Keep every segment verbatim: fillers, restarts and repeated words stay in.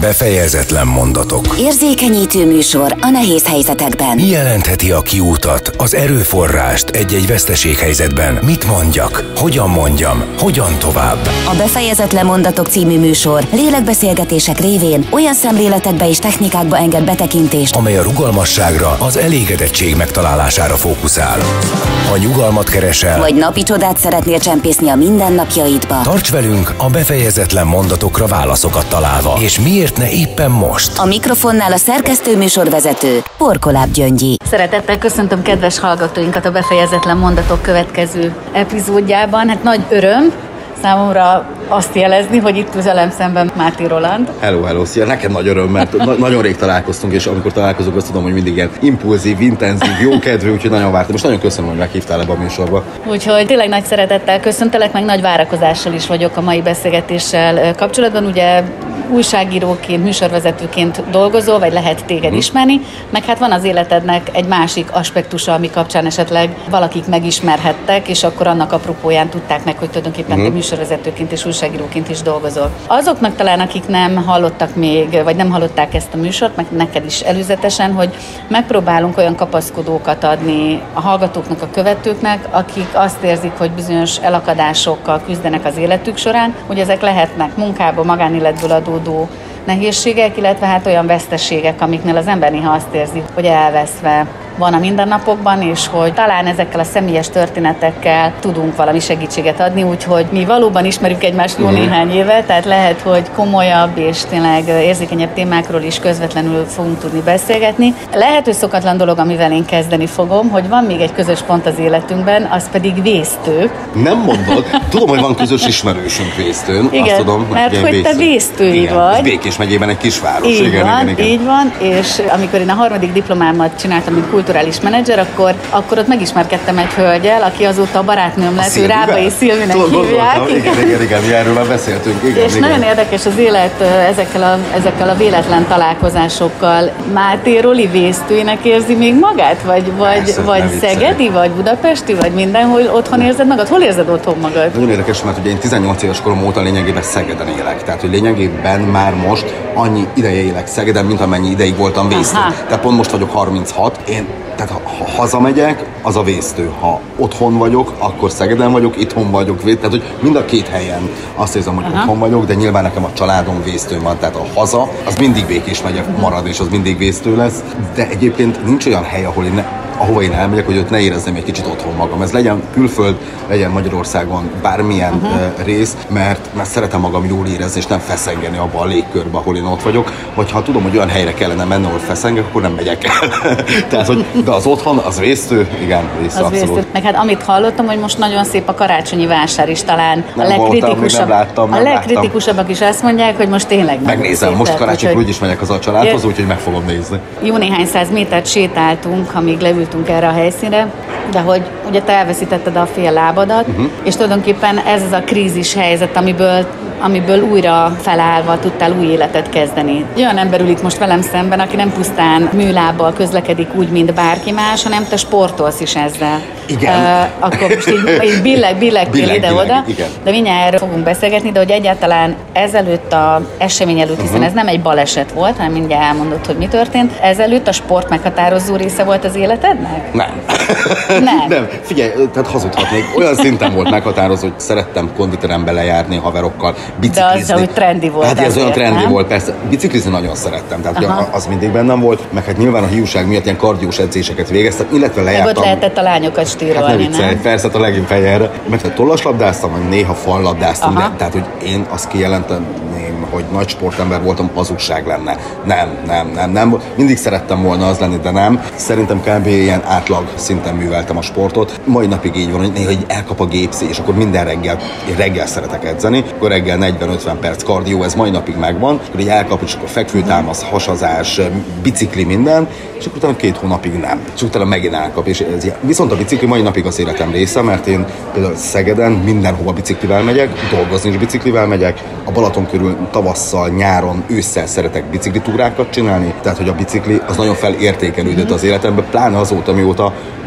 Befejezetlen mondatok. Érzékenyítő műsor a nehéz helyzetekben. Mi jelentheti a kiútat, az erőforrást egy-egy veszteséghelyzetben? Mit mondjak? Hogyan mondjam? Hogyan tovább? A Befejezetlen mondatok című műsor lélekbeszélgetések révén olyan szemléletekbe és technikákba enged betekintést, amely a rugalmasságra, az elégedettség megtalálására fókuszál. Ha nyugalmat keresel, vagy napi csodát szeretnél csempészni a mindennapjaidba, tarts velünk a befejezetlen mondatokra válaszokat találva. És miért ne éppen most? A mikrofonnál a szerkesztő műsorvezető Porkoláb Gyöngyi. Szeretettel köszöntöm kedves hallgatóinkat a Befejezetlen mondatok következő epizódjában. Hát nagy öröm számomra azt jelezni, hogy itt ül velem szemben Máté Roland. Hello, hello, szia! Neked nagy öröm, mert na- nagyon rég találkoztunk, és amikor találkozunk, azt tudom, hogy mindig ilyen impulzív, intenzív, jókedvű, úgyhogy nagyon vártam, és nagyon köszönöm, hogy meghívtál ebbe a műsorba. Úgyhogy tényleg nagy szeretettel köszöntelek, meg nagy várakozással is vagyok a mai beszélgetéssel kapcsolatban. Ugye újságíróként, műsorvezetőként dolgozol, vagy lehet téged hmm. ismerni, meg hát van az életednek egy másik aspektusa, ami kapcsán esetleg valakik megismerhettek, és akkor annak apropóján tudták meg, hogy tulajdonképpen hmm. te műsorvezetőként és újságíróként is dolgozol. Azoknak talán, akik nem hallottak még, vagy nem hallották ezt a műsort, meg neked is előzetesen, hogy megpróbálunk olyan kapaszkodókat adni a hallgatóknak, a követőknek, akik azt érzik, hogy bizonyos elakadásokkal küzdenek az életük során, hogy ezek lehetnek munkából, magánéletből adódó nehézségek, illetve hát olyan veszteségek, amiknél az ember néha azt érzi, hogy elveszve van a mindennapokban, és hogy talán ezekkel a személyes történetekkel tudunk valami segítséget adni, úgyhogy mi valóban ismerjük egymást jó néhány éve, tehát lehet, hogy komolyabb és tényleg érzékenyebb témákról is közvetlenül fogunk tudni beszélgetni. Lehet, hogy szokatlan dolog, amivel én kezdeni fogom, hogy van még egy közös pont az életünkben, az pedig Vésztő. Nem mondod? Tudom, hogy van közös ismerősünk Vésztőn. Igen, azt tudom, mert hogy Vésztő. te vésztői igen, vagy. Ez Békés megyében egy kisváros. Így igen, van, igen, igen. így van, és amikor én a harmadik diplomámat csináltam, mint kulturális menedzser, akkor, akkor ott megismerkedtem egy hölgyel, aki azóta a barátnőm lett, ő Rábai Szilvinek hívják. Igen, igen, igen, igen, erről már beszéltünk. Igen, és igen. nagyon érdekes az élet ezekkel a, ezekkel a véletlen találkozásokkal. Máté Roli Vésztőinek érzi még magát? Vagy, vagy, Persze, vagy szegedi, vagy budapesti, vagy mindenhol otthon érzed magad? Hol érzed otthon magad? Nagyon érdekes, mert ugye én tizennyolc éves korom óta lényegében Szegeden élek. Tehát, hogy lényegében már most annyi ideje élek Szegeden, mint amennyi ideig voltam Vésztőn. Aha. Tehát pont most vagyok harminchat. Én, tehát ha, ha hazamegyek, az a Vésztő. Ha otthon vagyok, akkor Szegeden vagyok, itthon vagyok. Tehát, hogy mind a két helyen azt érzem, hogy Aha. otthon vagyok, de nyilván nekem a családom Vésztőn van. Tehát a haza, az mindig Békés megye marad, és az mindig Vésztő lesz. De egyébként nincs olyan hely, ahol én ne, ahova én elmegyek, hogy ott ne érezzem egy kicsit otthon magam. Ez legyen külföld, legyen Magyarországon, bármilyen uh-huh. rész, mert, mert szeretem magam jól érezni, és nem feszengeni abba a légkörbe, ahol én ott vagyok. Vagy ha tudom, hogy olyan helyre kellene menni, ahol feszengek, akkor nem megyek el. Tehát, hogy de az otthon, az Vésztő, igen, Vésztő, abszolút. Vésztő. Meg hát amit hallottam, hogy most nagyon szép a karácsonyi vásár is talán. Nem a legkritikusabb, voltam, nem láttam, nem a legkritikusabbak is azt mondják, hogy most tényleg megnézem, most karácsonykor úgyis megyek az a családhoz, úgyhogy meg fogom nézni. Jó néhány száz métert sétáltunk, amíg leültünk erre a helyszínre, de hogy ugye te elveszítetted a fél lábadat, uh-huh. és tulajdonképpen ez az a krízis helyzet, amiből, amiből újra felállva tudtál új életet kezdeni. Olyan ember ül itt most velem szemben, aki nem pusztán műlábbal közlekedik úgy, mint bárki más, hanem te sportolsz is ezzel. Igen. Uh, akkor most így, így billeg, billegtél ide-oda, de mindjárt erről fogunk beszélgetni, de hogy egyáltalán ezelőtt a esemény előtt, hiszen uh-huh. ez nem egy baleset volt, hanem mindjárt elmondod, hogy mi történt, ezelőtt a sport meghatározó része volt az életednek? Nem. Nem. Nem. Figyelj, tehát hazudhatnék. Olyan szinten volt meghatározó, hogy szerettem konditerembe lejárni haverokkal, biciklizni. De az, hogy trendi volt. Hát ez olyan trendi nem? volt, persze. Biciklizni nagyon szerettem, tehát Aha. az mindig bennem volt, meg hát nyilván a hiúság miatt ilyen kardiós edzéseket végeztem, illetve lejártam. Meg ott lehetett a lányokat stírolni, hát ne viccelj, nem? persze, a legjobb helyre. Mert hát tollaslabdáztam, vagy néha fallabdáztam, de, tehát hogy én azt kijelenteném, hogy nagy sportember voltam, hazugság lenne. Nem, nem, nem, nem. Mindig szerettem volna az lenni, de nem. Szerintem kb. Ilyen átlag szinten műveltem a sportot. Mai napig így van, hogy néha hogy elkap a gépszé, és akkor minden reggel, én reggel szeretek edzeni, akkor reggel negyven-ötven perc kardió, ez mai napig megvan, akkor így elkap, és akkor fekvőtámasz, hasazás, bicikli, minden, és akkor utána két hónapig nem. És utána megint elkap. És ez ilyen. Viszont a bicikli mai napig az életem része, mert én például Szegeden mindenhova biciklivel megyek, dolgozni is biciklivel megyek, a Balaton körül tavasszal, nyáron, ősszel szeretek biciklitúrákat csinálni, tehát hogy a bicikli az nagyon felértékelődött az életemben, pláne azóta, mióta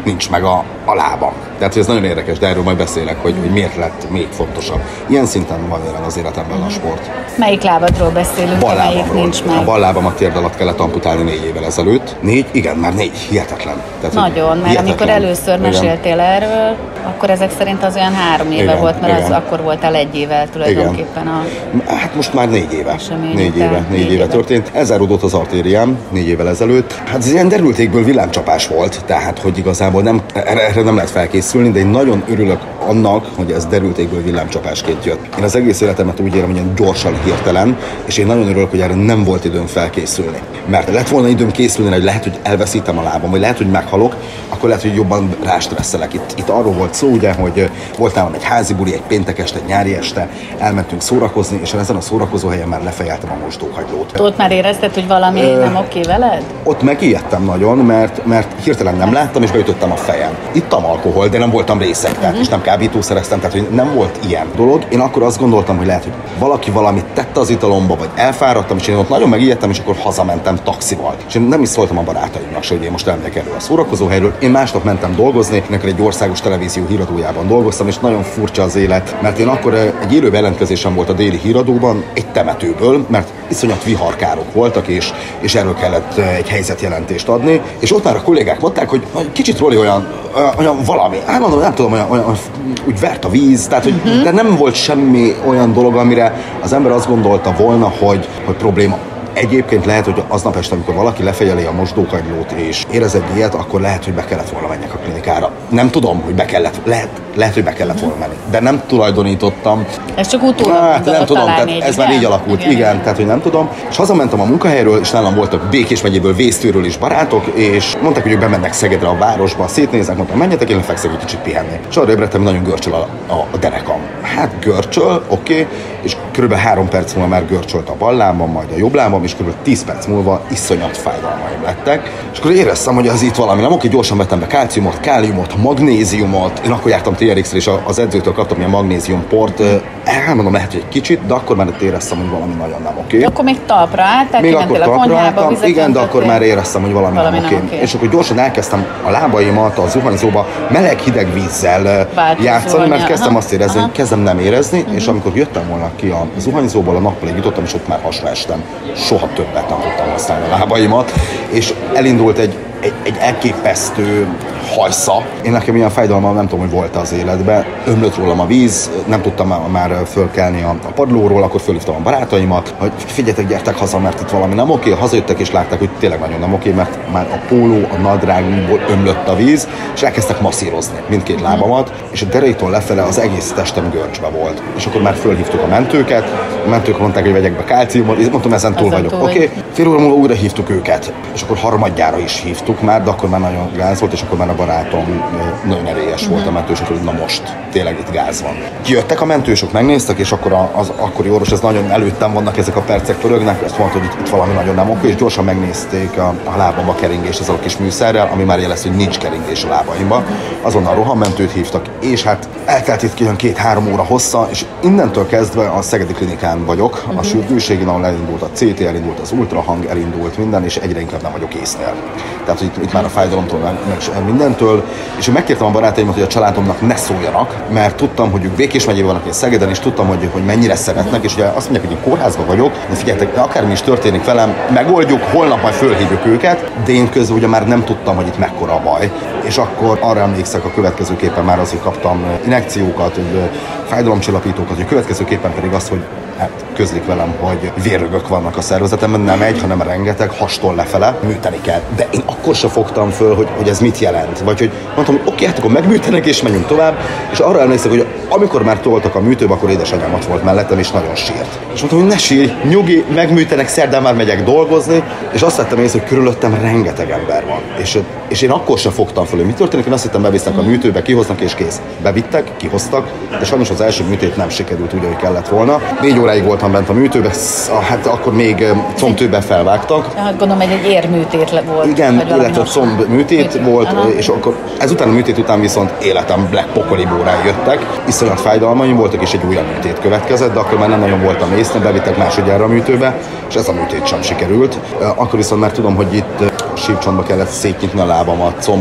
nincs meg a, a lábam. Tehát ez nagyon érdekes, de erről majd beszélek, hogy, hogy miért lett még fontosabb. Ilyen szinten van jelen az életemben a sport. Melyik lábadról beszélünk, melyik nincs meg? A bal lábamat térd alatt kellett amputálni négy évvel ezelőtt. Négy? Igen, már négy. Hihetetlen. Tehát, nagyon, mert hihetetlen. Amikor először meséltél igen. erről, akkor ezek szerint az olyan három éve igen, volt, mert igen. az akkor voltál egy évvel tulajdonképpen a... Hát most már négy éve. Négy éve, négy, négy éve, éve történt. Elzáródott az artériám négy évvel ezelőtt. Hát ez ilyen derültékből villámcsapás volt, tehát hogy igazából nem, erre nem lehet felkészülni, de én nagyon örülök annak, hogy ez derültékből villámcsapásként jött. Én az egész életemet úgy érem, hogy ilyen gyorsan, hirtelen, és én nagyon örülök, hogy erre nem volt időm felkészülni. Mert lett volna időm készülni, hogy lehet, hogy elveszítem a lábam, vagy lehet, hogy meghalok, akkor lehet, hogy jobban rástresszelek. Itt, itt arról volt szó, ugye, hogy volt nálam egy házi buli, egy péntek este, egy nyári este, elmentünk szórakozni, és ezen a szórakozó helyen már lefejeltem a mosdóhagylót. Ott már érezted, hogy valami Ö, nem oké veled? Ott megijedtem nagyon, mert, mert hirtelen nem láttam, és beütöttem a fejem. Ittam alkohol, de nem voltam részeg, tehát, uh-huh. és nem kábítószereztem, tehát hogy nem volt ilyen dolog. Én akkor azt gondoltam, hogy lehet, hogy valaki valamit tette az italomba, vagy elfáradtam, és én ott nagyon megijedtem, és akkor hazamentem taxival. És én nem is szóltam a barátaimnak, hogy én most elmegyek elő a szórakozóhelyről. Én másnap mentem dolgozni, nekem egy országos televízió híradójában dolgoztam, és nagyon furcsa az élet, mert én akkor egy élő bejelentkezésem volt a Déli Híradóban, egy temetőből, mert iszonyat viharkárok voltak, és, és erről kellett egy helyzetjelentést adni, és ott már a kollégák mondták, hogy kicsit Roli olyan, olyan valami, hát mondom, nem tudom, olyan, olyan úgy vert a víz, tehát hogy uh-huh. de nem volt semmi olyan dolog, amire az ember azt gondolta volna, hogy, hogy probléma. Egyébként lehet, hogy aznap este, amikor valaki lefejeli a mosdókagylót és érez egy ilyet, akkor lehet, hogy be kellett volna menjek a klinikára. Nem tudom, hogy be kellett, lehet, lehet, hogy be kellett volna menni, de nem tulajdonítottam. Ez csak utólag hát, nem tudom, tehát így, ez már így alakult, igen, igen, tehát hogy nem tudom. És hazamentem a munkahelyről, és nálam voltak Békés megyéből, Vésztőről is barátok, és mondták, hogy ők bemennek Szegedre a városba, szétnéznek, mondtam, menjetek, én lefekszek egy kicsit pihenni. És arra ébredtem, nagyon görcsöl a, a, a derekam. Hát görcsöl, oké, okay, és körülbelül három perc múlva már görcsölt a bal lábam, majd a jobb lábam, és kb. tíz perc múlva iszonyat fájdalmaim lettek. És akkor éreztem, hogy az itt valami nem oké, gyorsan vettem be kálciumot, káliumot, magnéziumot. Én akkor jártam té er iksz-re, és az edzőtől kaptam ilyen magnéziumport. Elmondom, lehet, hogy egy kicsit, de akkor már éreztem, hogy valami nagyon nem oké. Akkor még talpra álltál, még akkor talpra álltam, igen, de akkor már éreztem, hogy valami, valami nem, nem oké. És akkor gyorsan elkezdtem a lábaimat a zuhanyzóba meleg-hideg vízzel játszani, mert kezdtem aha, azt érezni, aha. hogy kezdem nem érezni, uh-huh. és amikor jöttem volna ki a zuhanyzóból, a nappal jutottam, és ott már hasra estem. Soha többet nem tudtam használni a lábaimat, és elindult egy, egy, egy elképesztő hajsza. Én nekem ilyen fájdalmam nem tudom, hogy volt az életben. Ömlött rólam a víz, nem tudtam már fölkelni a, a padlóról, akkor fölhívtam a barátaimat, hogy figyeljetek, gyertek haza, mert itt valami nem oké. Hazajöttek és látták, hogy tényleg nagyon nem oké, mert már a póló, a nadrágból ömlött a víz, és elkezdtek masszírozni mindkét lábamat, és a deréktől lefele az egész testem görcsbe volt. És akkor már fölhívtuk a mentőket, a mentők mondták, hogy vegyek be kálciumot, és mondtam, ezen túl vagyok. Oké, okay. Fél óra múlva újra hívtuk őket, és akkor harmadjára is hívtuk már, de akkor már nagyon gáz volt, és akkor már a barátom nagyon erélyes uh-huh. volt a mentősök, hogy na most tényleg itt gáz van. Jöttek a mentősök, megnéztek, és akkor az akkori orvos, ez nagyon előttem vannak, ezek a percek pörögnek, azt mondta, hogy itt, itt valami nagyon nem oké, és gyorsan megnézték a, a lábamba keringést ezzel a kis műszerrel, ami már jelez, hogy nincs keringés a lábaimba. Azonnal rohammentőt hívtak, és hát eltelt itt ki két-három óra hossza, és innentől kezdve a Szegedi Klinikán vagyok, uh-huh. a sürgősségén, ahol elindult a cé té, elindult az ultrahang, elindult minden, és egyre inkább nem vagyok észnél. Tehát, hogy itt, itt már a fájdalomtól, meg, meg mindentől, és megkértem a barátaimat, hogy a családomnak ne szóljanak, mert tudtam, hogy ők Békés megyében vannak, én Szegeden, és tudtam, hogy, hogy mennyire szeretnek, és ugye azt mondják, hogy én kórházban vagyok, de figyeljetek, akármi is történik velem, megoldjuk, holnap majd fölhívjuk őket, de én közben ugye már nem tudtam, hogy itt mekkora a baj. És akkor arra emlékszek, a következőképpen már azért kaptam injekciókat, fájdalomcsillapítókat, hogy a következőképpen pedig azt, hogy hát közlik velem, hogy vérrögök vannak a szervezetemben, nem egy, hanem rengeteg, hastól lefele, műteni kell. De én akkor se fogtam föl, hogy, hogy ez mit jelent. Vagy hogy mondtam, hogy oké, hát akkor megműtenek és menjünk tovább. És arra emlékszek, hogy amikor már toltak a műtőbe, akkor édesanyám ott volt mellettem, és nagyon sírt. És mondtam, hogy ne sírj, nyugi, megműtenek, szerdán már megyek dolgozni, és azt vettem észre, hogy körülöttem rengeteg ember van. És, és én akkor se fogtam föl, hogy mi történik, én azt hittem, bevisznek a műtőbe, kihoznak és kész. Bevittek, kihoztak, de sajnos az első műtét nem sikerült úgy, ahogy kellett volna. Négy óráig voltam bent a műtőbe, hát akkor még combtőben felvágtak. Hát gondolom, hogy egy érműtét volt. Igen, illetve combműtét volt, aha. És akkor ezután a műtét után viszont életem black pokoli bórái jöttek. Iszonyat fájdalmaim voltak, és egy újabb műtét következett, de akkor már nem nagyon voltam észre, bevittek másodjára a műtőbe, és ez a műtét sem sikerült. Akkor viszont már tudom, hogy itt sípcsontba kellett szétnyitni a lábamat, combat,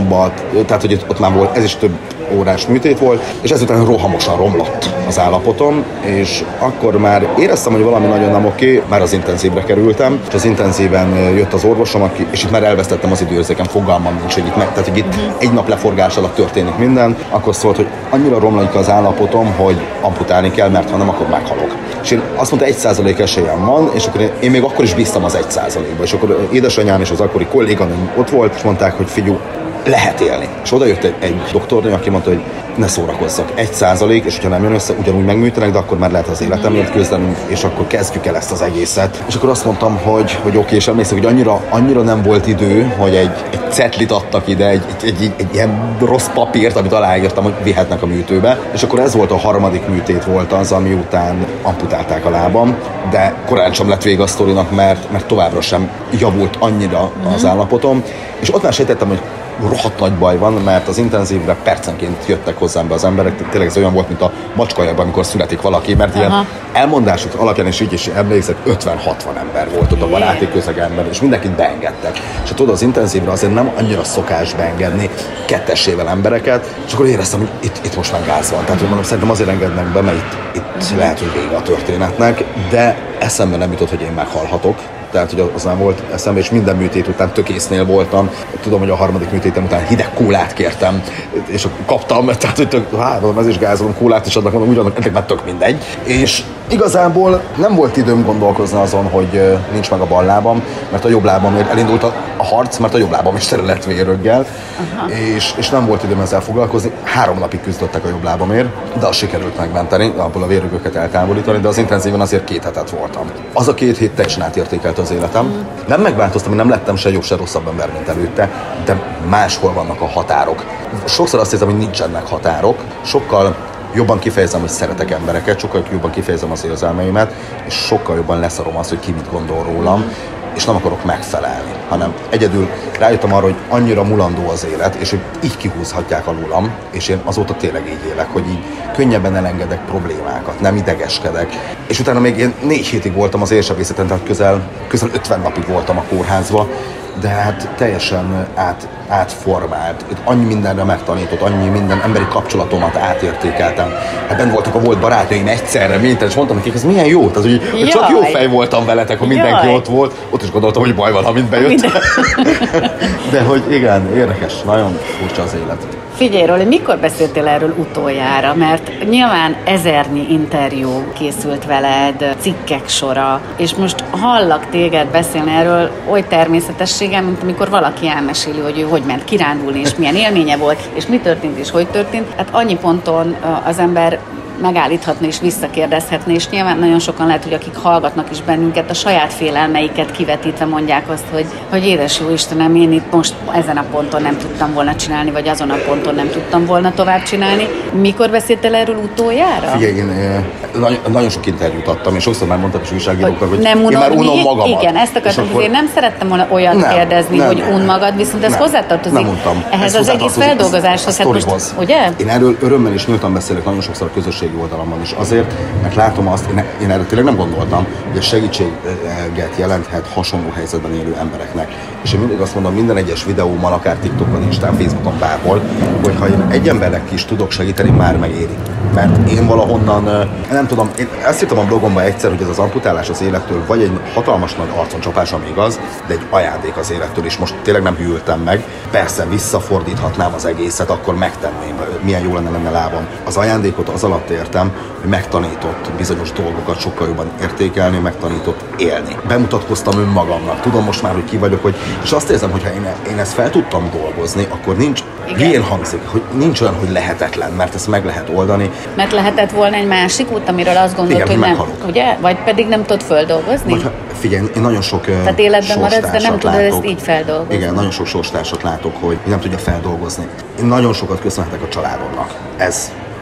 tehát hogy ott már volt, ez is több órás műtét volt, és ezután rohamosan romlott az állapotom, és akkor már éreztem, hogy valami nagyon nem oké, már az intenzívre kerültem, és az intenzíven jött az orvosom, aki, és itt már elvesztettem az időérzékem, fogalmam nincs, hogy itt meg, tehát hogy itt uh-huh. egy nap leforgás alatt történik minden, akkor szólt, hogy annyira romlik az állapotom, hogy amputálni kell, mert ha nem, akkor meghalok. És én azt mondta, egy százalék esélyem van, és akkor én, én még akkor is bíztam az egy százalékba, és akkor édesanyám és az akkori kolléganőm ott volt, és mondták, hogy figyelj, lehet élni. És oda jött egy, egy doktornő, aki mondta, hogy ne szórakozzak, egy százalék, és hogyha nem jön össze, ugyanúgy megműtenek, de akkor már lehet az életemért küzdenünk, és akkor kezdjük el ezt az egészet. És akkor azt mondtam, hogy, hogy oké, és emlékszem, hogy annyira, annyira nem volt idő, hogy egy, egy cetlit adtak ide, egy, egy, egy, egy, egy ilyen rossz papírt, amit aláírtam, hogy vihetnek a műtőbe. És akkor ez volt a harmadik műtét volt az, ami után amputálták a lábam, de korán sem lett vége a sztorinak, mert, mert továbbra sem javult annyira az állapotom. És ott már sejtettem, hogy rohadt nagy baj van, mert az intenzívre percenként jöttek hozzám be az emberek, tehát tényleg ez olyan volt, mint a macskajában, amikor születik valaki, mert Aha. ilyen elmondások alapján is így is emlékszek, ötven-hatvan ember volt ott a baráti közegemben, és mindenkit beengedtek. És tudod, az intenzívre azért nem annyira szokás beengedni kettesével embereket, és akkor éreztem, hogy itt, itt most már gáz van. Tehát, hogy mondom, szerintem azért engednek be, mert itt, itt lehet, hogy vége a történetnek, de eszembe nem jutott, hogy én meghalhatok. Tehát, hogy az nem volt eszembe, és minden műtét után tökésznél voltam. Tudom, hogy a harmadik műtétem után hideg kólát kértem, és kaptam, tehát, hogy tök, hát, ez is gázolom, kólát is adnak, mondom, ugyanúgy, ennek már tök mindegy. És igazából nem volt időm gondolkozni azon, hogy nincs meg a bal lábam, mert a jobb lábamért elindult a, a harc, mert a jobb lábam is tele lett vérröggel, és, és nem volt időm ezzel foglalkozni. Három napig küzdöttek a jobb lábamért, de azt sikerült megmenteni, abból a vérrögöket eltávolítani, de az intenzíven azért két hetet voltam. Az a két hét teljesen átértékelt az életem. Mm. Nem megváltoztam, én nem lettem se jobb, se rosszabb ember, mint előtte, de máshol vannak a határok. Sokszor azt hiszem, hogy nincsenek határok, sokkal jobban kifejezem, hogy szeretek embereket, sokkal jobban kifejezem az érzelmeimet, és sokkal jobban leszarom azt, hogy ki mit gondol rólam, és nem akarok megfelelni, hanem egyedül rájöttem arra, hogy annyira mulandó az élet, és hogy így kihúzhatják alólam, és én azóta tényleg így élek, hogy így könnyebben elengedek problémákat, nem idegeskedek. És utána még én négy hétig voltam az érsebészeten, tehát közel, közel ötven napig voltam a kórházba, de hát teljesen át, átformált, itt annyi mindenre megtanított, annyi minden emberi kapcsolatomat átértékeltem. Hát bent voltak a volt barátjaim egyszerre, minden, és mondtam nekik, ez milyen jó, tehát, hogy, hogy csak jó fej voltam veletek, hogy mindenki Jaj. ott volt, ott is gondoltam, hogy baj van, amint bejött. De hogy igen, érdekes, nagyon furcsa az élet. Figyelj, Roli, mikor beszéltél erről utoljára? Mert nyilván ezernyi interjú készült veled, cikkek sora, és most hallak téged beszélni erről oly természetességgel, mint amikor valaki elmeséli, hogy ő hogy ment kirándulni, és milyen élménye volt, és mi történt, és hogy történt. Hát annyi ponton az ember megállíthatna és visszakérdezhetne, és nyilván nagyon sokan lehet, hogy akik hallgatnak is bennünket, a saját félelmeiket kivetítve mondják azt, hogy, hogy édes jó Istenem, én itt most ezen a ponton nem tudtam volna csinálni, vagy azon a ponton nem tudtam volna tovább csinálni. Mikor beszéltél erről utoljára? Figyelj, én eh, nagyon, nagyon sok interjút adtam, és sokszor már mondtam is újságíróknak, hogy, hogy nem én már unom magamat. Igen, ezt akartam, akkor... nem szerettem volna olyat nem, kérdezni, nem, hogy un magad, viszont ez hozzátartozik ehhez az egész feldolgozáshoz. Hát most, ugye? Én erről örömmel és nyíltan beszélek nagyon sokszor a közösségi oldalamon is azért, mert látom azt, én, én erről tényleg nem gondoltam, hogy a segítséget jelenthet hasonló helyzetben élő embereknek. És én mindig azt mondom, minden egyes videómmal, akár TikTokon, Instán, Facebookon, bárhol, hogy ha én egy embernek is tudok segíteni, már megéri. Mert én valahonnan, nem tudom, én azt írtam a blogomban egyszer, hogy ez az amputálás az élettől vagy egy hatalmas nagy arconcsapás, ami igaz, de egy ajándék az élettől, és most tényleg nem hűltem meg. Persze visszafordíthatnám az egészet, akkor megtenném, milyen jó lenne lenne lábam. Az ajándékot az alatt értem, hogy megtanított bizonyos dolgokat sokkal jobban értékelni, megtanított élni. Bemutatkoztam önmagamnak, tudom most már, hogy ki vagyok, hogy, és azt érzem, hogy ha én, én ezt fel tudtam dolgozni, akkor nincs, hülyén hangzik, hogy nincs olyan, hogy lehetetlen, mert ezt meg lehet oldani. Mert lehetett volna egy másik út, amiről azt gondolt, igen, hogy nem, meghalok. Ugye? Vagy pedig nem tudod földolgozni? Vagy, figyelj, én nagyon sok Tehát életben maradsz, de nem tudod ezt így feldolgozni. Igen, nagyon sok sorstársat látok, hogy nem tudja feldolgozni. Én nagyon sokat köszönhetek a családomnak. Ez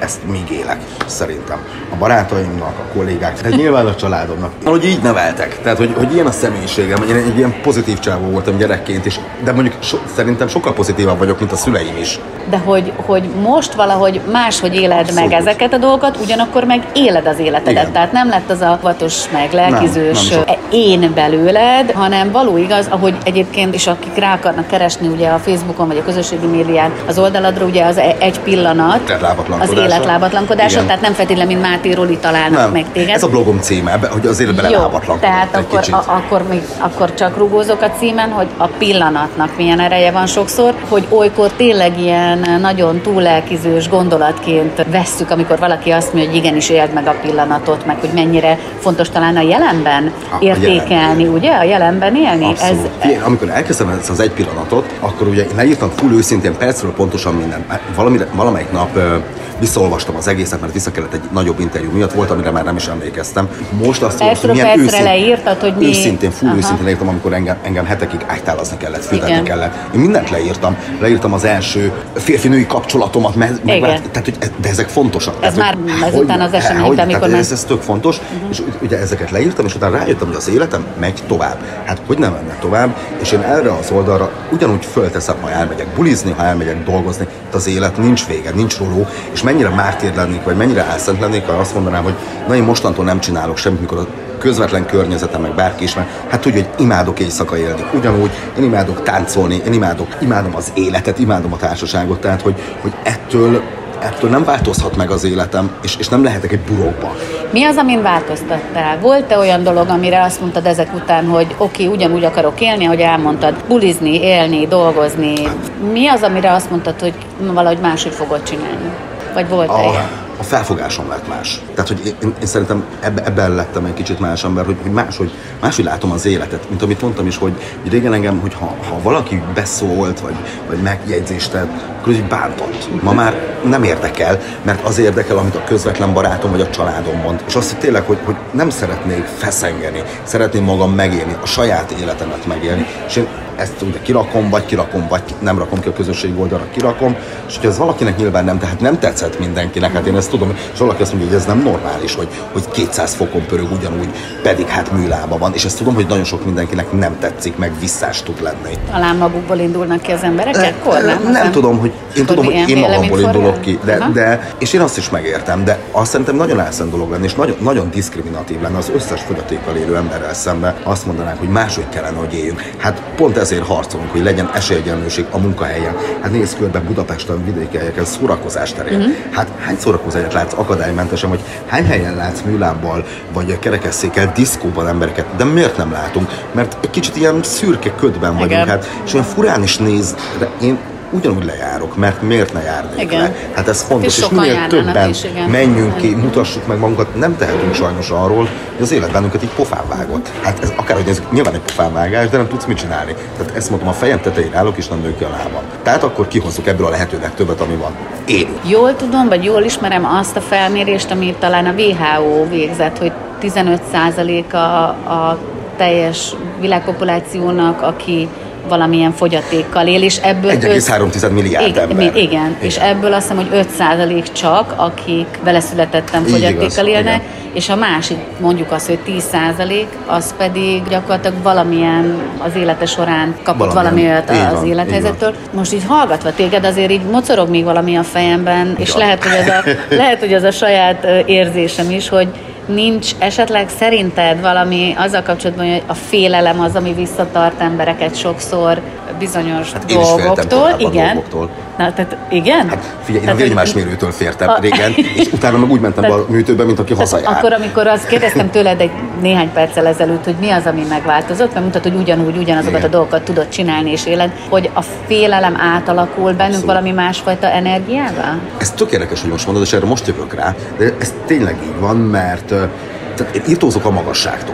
ezt még élek, szerintem. A barátaimnak, a kollégák, tehát nyilván a családomnak. Hogy így neveltek, tehát hogy, hogy ilyen a személyiségem, én egy ilyen pozitív csávó voltam gyerekként is, de mondjuk so, szerintem sokkal pozitívabb vagyok, mint a szüleim is. De hogy, hogy most valahogy máshogy éled Abszolút. meg ezeket a dolgokat, ugyanakkor meg éled az életedet. Igen. Tehát nem lett az a vatos, meg lelkizős nem, nem én belőled, hanem való igaz, ahogy egyébként is akik rá akarnak keresni ugye a Facebookon vagy a közösségi médián az oldaladra, ugye az egy pillanat, az életlábatlankodása, tehát nem feltétlenül, mint Máté Roli találnak nem. meg téged. Ez a blogom címe, hogy az életbe lábatlankodott. Tehát akkor, a, akkor, még, akkor csak rugózok a címen, hogy a pillanatnak milyen ereje van sokszor, hogy olykor tényleg ilyen nagyon túllelkizős gondolatként vesszük, amikor valaki azt mondja, hogy igenis éld meg a pillanatot, meg hogy mennyire fontos talán a jelenben a, értékelni, a jelen. ugye? A jelenben élni. Ez... Én, amikor elkezdtem ezt az egy pillanatot, akkor ugye én leírtam full őszintén percről pontosan mindent. Valamire, valamelyik nap uh, visszaolvastam az egészet, mert vissza kellett egy nagyobb interjú miatt, volt, amire már nem is emlékeztem. Most azt mondom, hogy milyen őszintén, leírtad, hogy mi... őszintén, full Aha. őszintén leírtam, amikor engem, engem hetekig ágytálazni kellett, fültetni kellett. Én mindent leírtam. Leírtam az első férfi-női kapcsolatomat, meg, meg, tehát, hogy, de ezek fontosak. Ez tehát, már hogy, ezután az esemény, hogy, amikor már... Ez, ez tök fontos, uh-huh. és ugye ezeket leírtam, és utána rájöttem, hogy az életem megy tovább. Hát hogy nem menne tovább, és én erre az oldalra ugyanúgy fölteszem, ha elmegyek bulizni, ha elmegyek dolgozni, az élet nincs vége, nincs roló, és mennyire mártír lennék, vagy mennyire álszent lennék, ha azt mondanám, hogy na én mostantól nem csinálok semmit, mikor a közvetlen környezetem, meg bárki is, mert hát tudja, hogy imádok éjszaka élni. Ugyanúgy én imádok táncolni, én imádok, imádom az életet, imádom a társaságot, tehát hogy, hogy ettől ettől nem változhat meg az életem, és, és nem lehetek egy burokba. Mi az, amin változtattál? Volt-e olyan dolog, amire azt mondtad ezek után, hogy oké, okay, ugyanúgy akarok élni, ahogy elmondtad, bulizni, élni, dolgozni. Mi az, amire azt mondtad, hogy valahogy máshogy fogod csinálni? Vagy volt-e a, ilyen? A felfogásom lett más. Tehát, hogy én, én szerintem ebbe, ebben lettem egy kicsit más ember, hogy, hogy máshogy, máshogy látom az életet. Mint amit mondtam is, hogy, hogy régen engem, hogy ha, ha valaki beszólt, vagy, vagy megjegyzést tett, akkor úgy bántott. Ma már nem érdekel, mert az érdekel, amit a közvetlen barátom vagy a családom mond. És azt, hogy tényleg, hogy, hogy nem szeretnék feszengeni, szeretném magam megélni, a saját életemet megélni. És én ezt ugye kirakom, vagy kirakom, vagy nem rakom ki a közösség oldalra, kirakom, és hogyha ez valakinek nyilván nem, tehát nem tetszett mindenkinek, hát én ezt tudom, és valaki azt mondja, hogy ez nem normális, hogy, hogy kétszáz fokon pörög ugyanúgy, pedig hát műlába van, és ezt tudom, hogy nagyon sok mindenkinek nem tetszik, meg visszás tud lenni. Talán magukból indulnak ki az emberek ekkor, nem? Nem, nem tudom, hogy én tudom, hogy én magamból indulok ki, de, de, és én azt is megértem, de azt szerintem nagyon elszent dolog lenne, és nagyon, nagyon diszkriminatív lenne az összes fogyatékkal élő emberrel szemben azt mondanák, hogy máshogy kellene, hogy éljünk. Hát pont ezért harcolunk, hogy legyen esélyegyenlőség a munkahelyen. Hát nézz körbe Budapesten, vidéki helyeken, szórakozás terén. Uh-huh. Hát hány szórakozást látsz akadálymentesen, vagy hány helyen látsz műlábbal, vagy kerekesszékkel, diszkóban embereket, de miért nem látunk? Mert egy kicsit ilyen szürke ködben vagyunk, hát, és olyan furán is néz, de én ugyanúgy lejárok, mert miért ne járnék igen. le? Hát ez fontos, és, és minél többen is, menjünk ki, mutassuk meg magunkat, nem tehetünk sajnos arról, hogy az élet bennünket így pofán vágott. Hát ez akárhogy ez nyilván egy pofánvágás, de nem tudsz mit csinálni. Tehát ezt mondom, a fejem tetején állok, és nem nő ki a lábam. Tehát akkor kihozzuk ebből a lehető legtöbbet, ami van. Élünk. Jól tudom, vagy jól ismerem azt a felmérést, amit talán a vé há ó végzett, hogy tizenöt százalék a, a teljes világpopulációnak, aki valamilyen fogyatékkal él, és ebből... egy egész három milliárd igen, ember. Igen, igen, és ebből azt hiszem, hogy öt százalék csak, akik beleszületettem fogyatékkal élnek, igen. És a másik, mondjuk azt, hogy tíz százalék, az pedig gyakorlatilag valamilyen az élete során kapott valami olyat az élethelyzettől. Most így hallgatva téged, azért így mocorog még valami a fejemben, és lehet hogy, az a, lehet, hogy az a saját érzésem is, hogy nincs esetleg szerinted valami azzal kapcsolatban, hogy a félelem az, ami visszatart embereket sokszor bizonyos hát dolgoktól. Igen. Dolgoktól. Na, tehát igen? Hát figyelj, én a vérnyomásmérőtől fértem a... régen, és utána meg úgy mentem be a műtőbe, mint aki hazajár. Akkor, amikor azt kérdeztem tőled egy néhány perccel ezelőtt, hogy mi az, ami megváltozott, mert mutat, hogy ugyanúgy, ugyanazokat igen. a dolgokat tudod csinálni és éled, hogy a félelem átalakul bennünk Abszolút. Valami másfajta energiával? Ez tök érdekes, hogy most mondod, és erre most jövök rá, de ez tényleg így van, mert tehát én irtózok a magasságtól.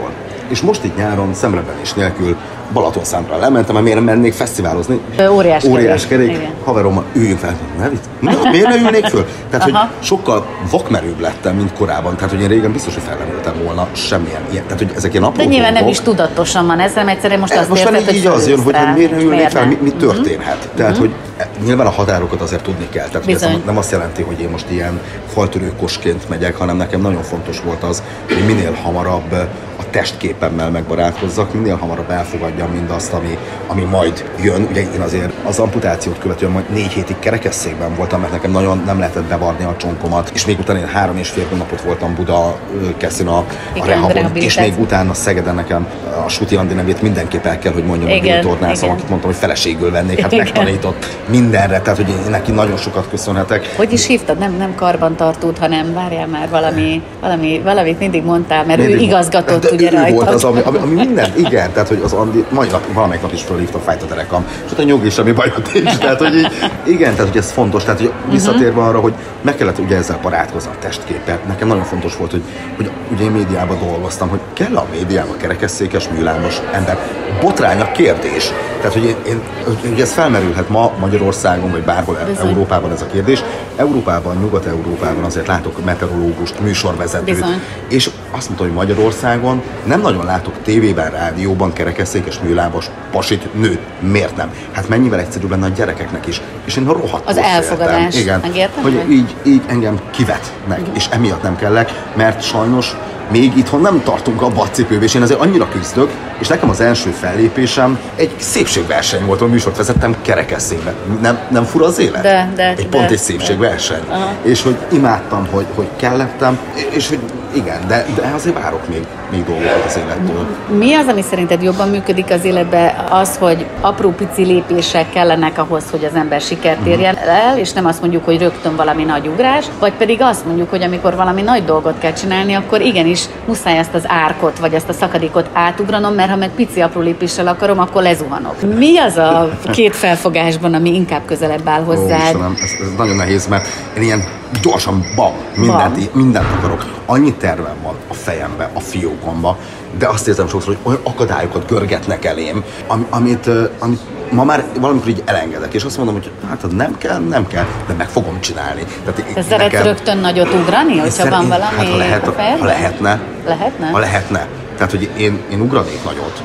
és most itt nyáron szemrebenés nélkül Balatonszámra lementem, mert miért mennék fesztiválozni. Óriás, Óriás kerék. kerék. Haverommal üljünk fel. Ne, ne, miért ne ülnék föl? Tehát, Aha. hogy sokkal vakmerőbb lettem, mint korábban. Tehát, hogy én régen biztos, hogy fel nem ültem volna semmilyen ilyen. Tehát, hogy ezek ilyen apró De nyilván dolgok. Nem is tudatosan van ez, hanem egyszerűen most azt most érzed, hogy így az jön, hogy, hogy miért ne ülnék fel, mi, mi uh-huh. történhet. Tehát, uh-huh. hogy nyilván a határokat azért tudni kell. Tehát ez nem azt jelenti, hogy én most ilyen faltörőkosként megyek, hanem nekem nagyon fontos volt az, hogy minél hamarabb a testképemmel megbarátkozzak, minél hamarabb elfogadjam mindazt, ami, ami majd jön. Ugye én azért az amputációt követően majd négy hétig kerekesszékben voltam, mert nekem nagyon nem lehetett bevarni a csonkomat, és még utána én három és fél napot voltam Buda Keszin a, a rehabon, és még utána Szegeden nekem a Suti Andi nevét mindenképp el kell, hogy mondjam, a gyógytornászom, akit mondtam, hogy feleségül vennék, hát igen. megtanított mindenre, tehát hogy én neki nagyon sokat köszönhetek. Hogy is hívtad? Nem, nem karbantartót, hanem várjál már valami, valami, valamit mindig mondtál, mert mindig ő igazgatott de ugye rajta. Volt az, ami, ami, ami minden, igen, tehát hogy az Andi, majd nap, valamelyik nap is fölhívta, fájt a derekam, és ott a nyug is, ami bajot is, tehát hogy így, igen, tehát hogy ez fontos, tehát hogy visszatérve arra, hogy meg kellett ugye ezzel barátkozni a testképpel. Nekem nagyon fontos volt, hogy, hogy ugye én médiában dolgoztam, hogy kell a médiában kerekesszékes, műlámos ember. Botrány a kérdés. Tehát, hogy én, én, hogy ez felmerülhet ma Magyarországon, vagy bárhol Bizony. Európában ez a kérdés. Európában, Nyugat-Európában azért látok meteorológust, műsorvezetőt. Bizony. És azt mondta, hogy Magyarországon nem nagyon látok tévében, rádióban kerekesszékes, műlábos pasit, nőt. Miért nem? Hát mennyivel egyszerűbb lenne a gyerekeknek is. És én rohadt az elfogadás. Igen, megértem, hogy vagy? így, így engem kivetnek, uh-huh. és emiatt nem kellek, mert sajnos még itthon nem tartunk abba a cipőbe, és én azért annyira küzdök, és nekem az első fellépésem egy szépségverseny volt, ahol műsort vezettem kerekesszékben. Nem, nem fura az élet? De, de, egy pont de, egy szépségverseny. De. És hogy imádtam, hogy, hogy kellettem, és hogy igen, de, de azért várok még, még dolgokat az élettől. Mi az, ami szerinted jobban működik az életben? Az, hogy apró pici lépések kellenek ahhoz, hogy az ember sikert érjen el, és nem azt mondjuk, hogy rögtön valami nagy ugrás, vagy pedig azt mondjuk, hogy amikor valami nagy dolgot kell csinálni, akkor igenis muszáj ezt az árkot, vagy ezt a szakadékot átugranom, mert ha meg pici apró lépéssel akarom, akkor lezuhanok. Mi az a két felfogásban, ami inkább közelebb áll hozzád? Ó, Istenem, ez, ez nagyon nehéz, mert én ilyen gyorsan bam, mindent, mindent akarok. Annyi tervem van a fejembe, a fiókomba, de azt érzem sokszor, hogy olyan akadályokat görgetnek elém, am, amit, amit ma már valamikor így elengedek, és azt mondom, hogy hát nem kell, nem kell, de meg fogom csinálni. Te szeretsz rögtön nagyot ugrani, hogyha szeret, van valami hát, ha, lehet, a ha lehetne, lehetne? Ha lehetne. Tehát, hogy én, én ugranék nagyot.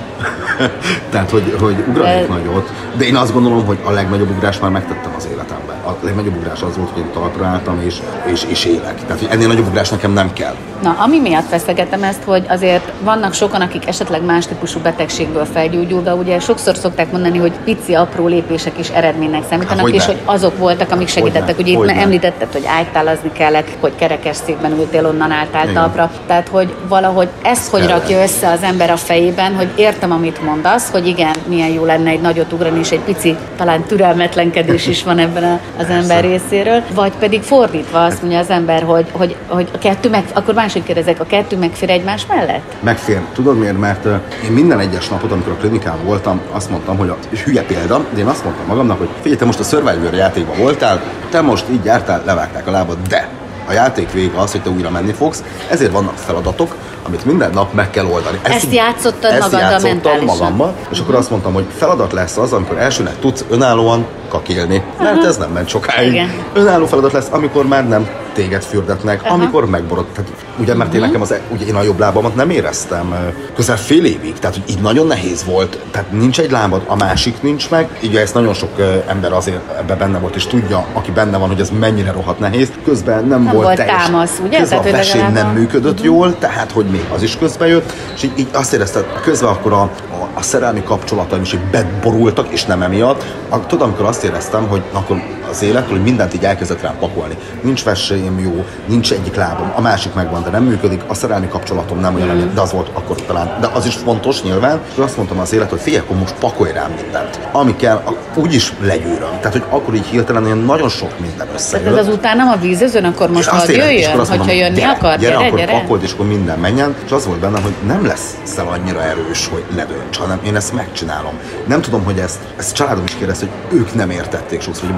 Tehát, hogy, hogy ugranék de... nagyot. De én azt gondolom, hogy a legnagyobb ugrás már megtettem az életemben. A legnagyobb ugrás az volt, hogy én talpra álltam és, és, és élek. Tehát, hogy ennél nagyobb ugrás nekem nem kell. Na, ami miatt feszegetem ezt, hogy azért vannak sokan, akik esetleg más típusú betegségből felgyógyulva, ugye sokszor szokták mondani, hogy pici, apró lépések is eredménynek számítanak, hát, és hogy azok voltak, amik segítettek. Ugye itt említetted, hogy ágytálazni kellett, hogy kerekesszékben ültél, onnan álltál talpra. Tehát, hogy valahogy ezt hogy rakja össze az ember a fejében, hogy értem, amit mondasz, hogy igen, milyen jó lenne egy nagyot ugrani, és egy pici, talán türelmetlenkedés is van ebben a, az ember részéről, vagy pedig fordítva azt mondja az ember, hogy, hogy, hogy a kettő meg, akkor máshogy kérdezek, a kettő megfér egymás mellett? Megfér. Tudod miért? Mert én minden egyes napot, amikor a klinikán voltam, azt mondtam, hogy a, és hülye példa, de én azt mondtam magamnak, hogy figyelj, te most a Survivor játékban voltál, te most így jártál, levágták a lábad, de a játék vége az, hogy te újra menni fogsz, ezért vannak feladatok, amit minden nap meg kell oldani. Ezt, ezt játszottad ezt magaddal játszottam mentálisan? magammal, és uh-huh. akkor azt mondtam, hogy feladat lesz az, amikor elsőnek tudsz önállóan kakélni. Uh-huh. Mert ez nem ment sokáig. Igen. Önálló feladat lesz, amikor már nem téged fürdetnek, uh-huh. amikor megborod. Tehát, ugye, mert uh-huh. én nekem az, ugye én a jobb lábamat nem éreztem közel fél évig, tehát hogy így nagyon nehéz volt. Tehát nincs egy lábad, a másik nincs meg. Ugye ezt nagyon sok ember azért ebben benne volt, és tudja, aki benne van, hogy ez mennyire rohadt nehéz. Közben nem, nem volt, volt teljes. Támasz, ugye? Közben tehát, a vesén nem működött uh-huh. jól, tehát hogy még az is közben jött, és így, így azt érezted, közben akkor a, a, a szerelmi kapcsolataim is így beborultak, és nem emiatt. A, tudod, amikor azt éreztem, hogy akkor az élet, hogy mindent így elkezdett rám pakolni. Nincs vesélyem jó, nincs egyik lábam, a másik megvan, de nem működik, a szerelmi kapcsolatom nem olyan, mm. de az volt akkor talán, de az is fontos nyilván, és azt mondtam az élet, hogy figyelj, akkor most pakolj rám mindent. Ami kell, úgyis legyűröm. Tehát, hogy akkor így hirtelen ilyen nagyon sok minden összejött. Tehát ez azután nem a vízözön, akkor most hadd jöjjön, hogyha mondom, jönni gyere, akar, gyere, gyere, akkor gyere. pakold, és akkor minden menjen, és az volt bennem, hogy nem lesz szel annyira erős, hogy ledönts, hanem én ezt megcsinálom. Nem tudom, hogy ezt, ezt családom is kérdezte, hogy ők nem értették sokszor, hogy belőlem honnan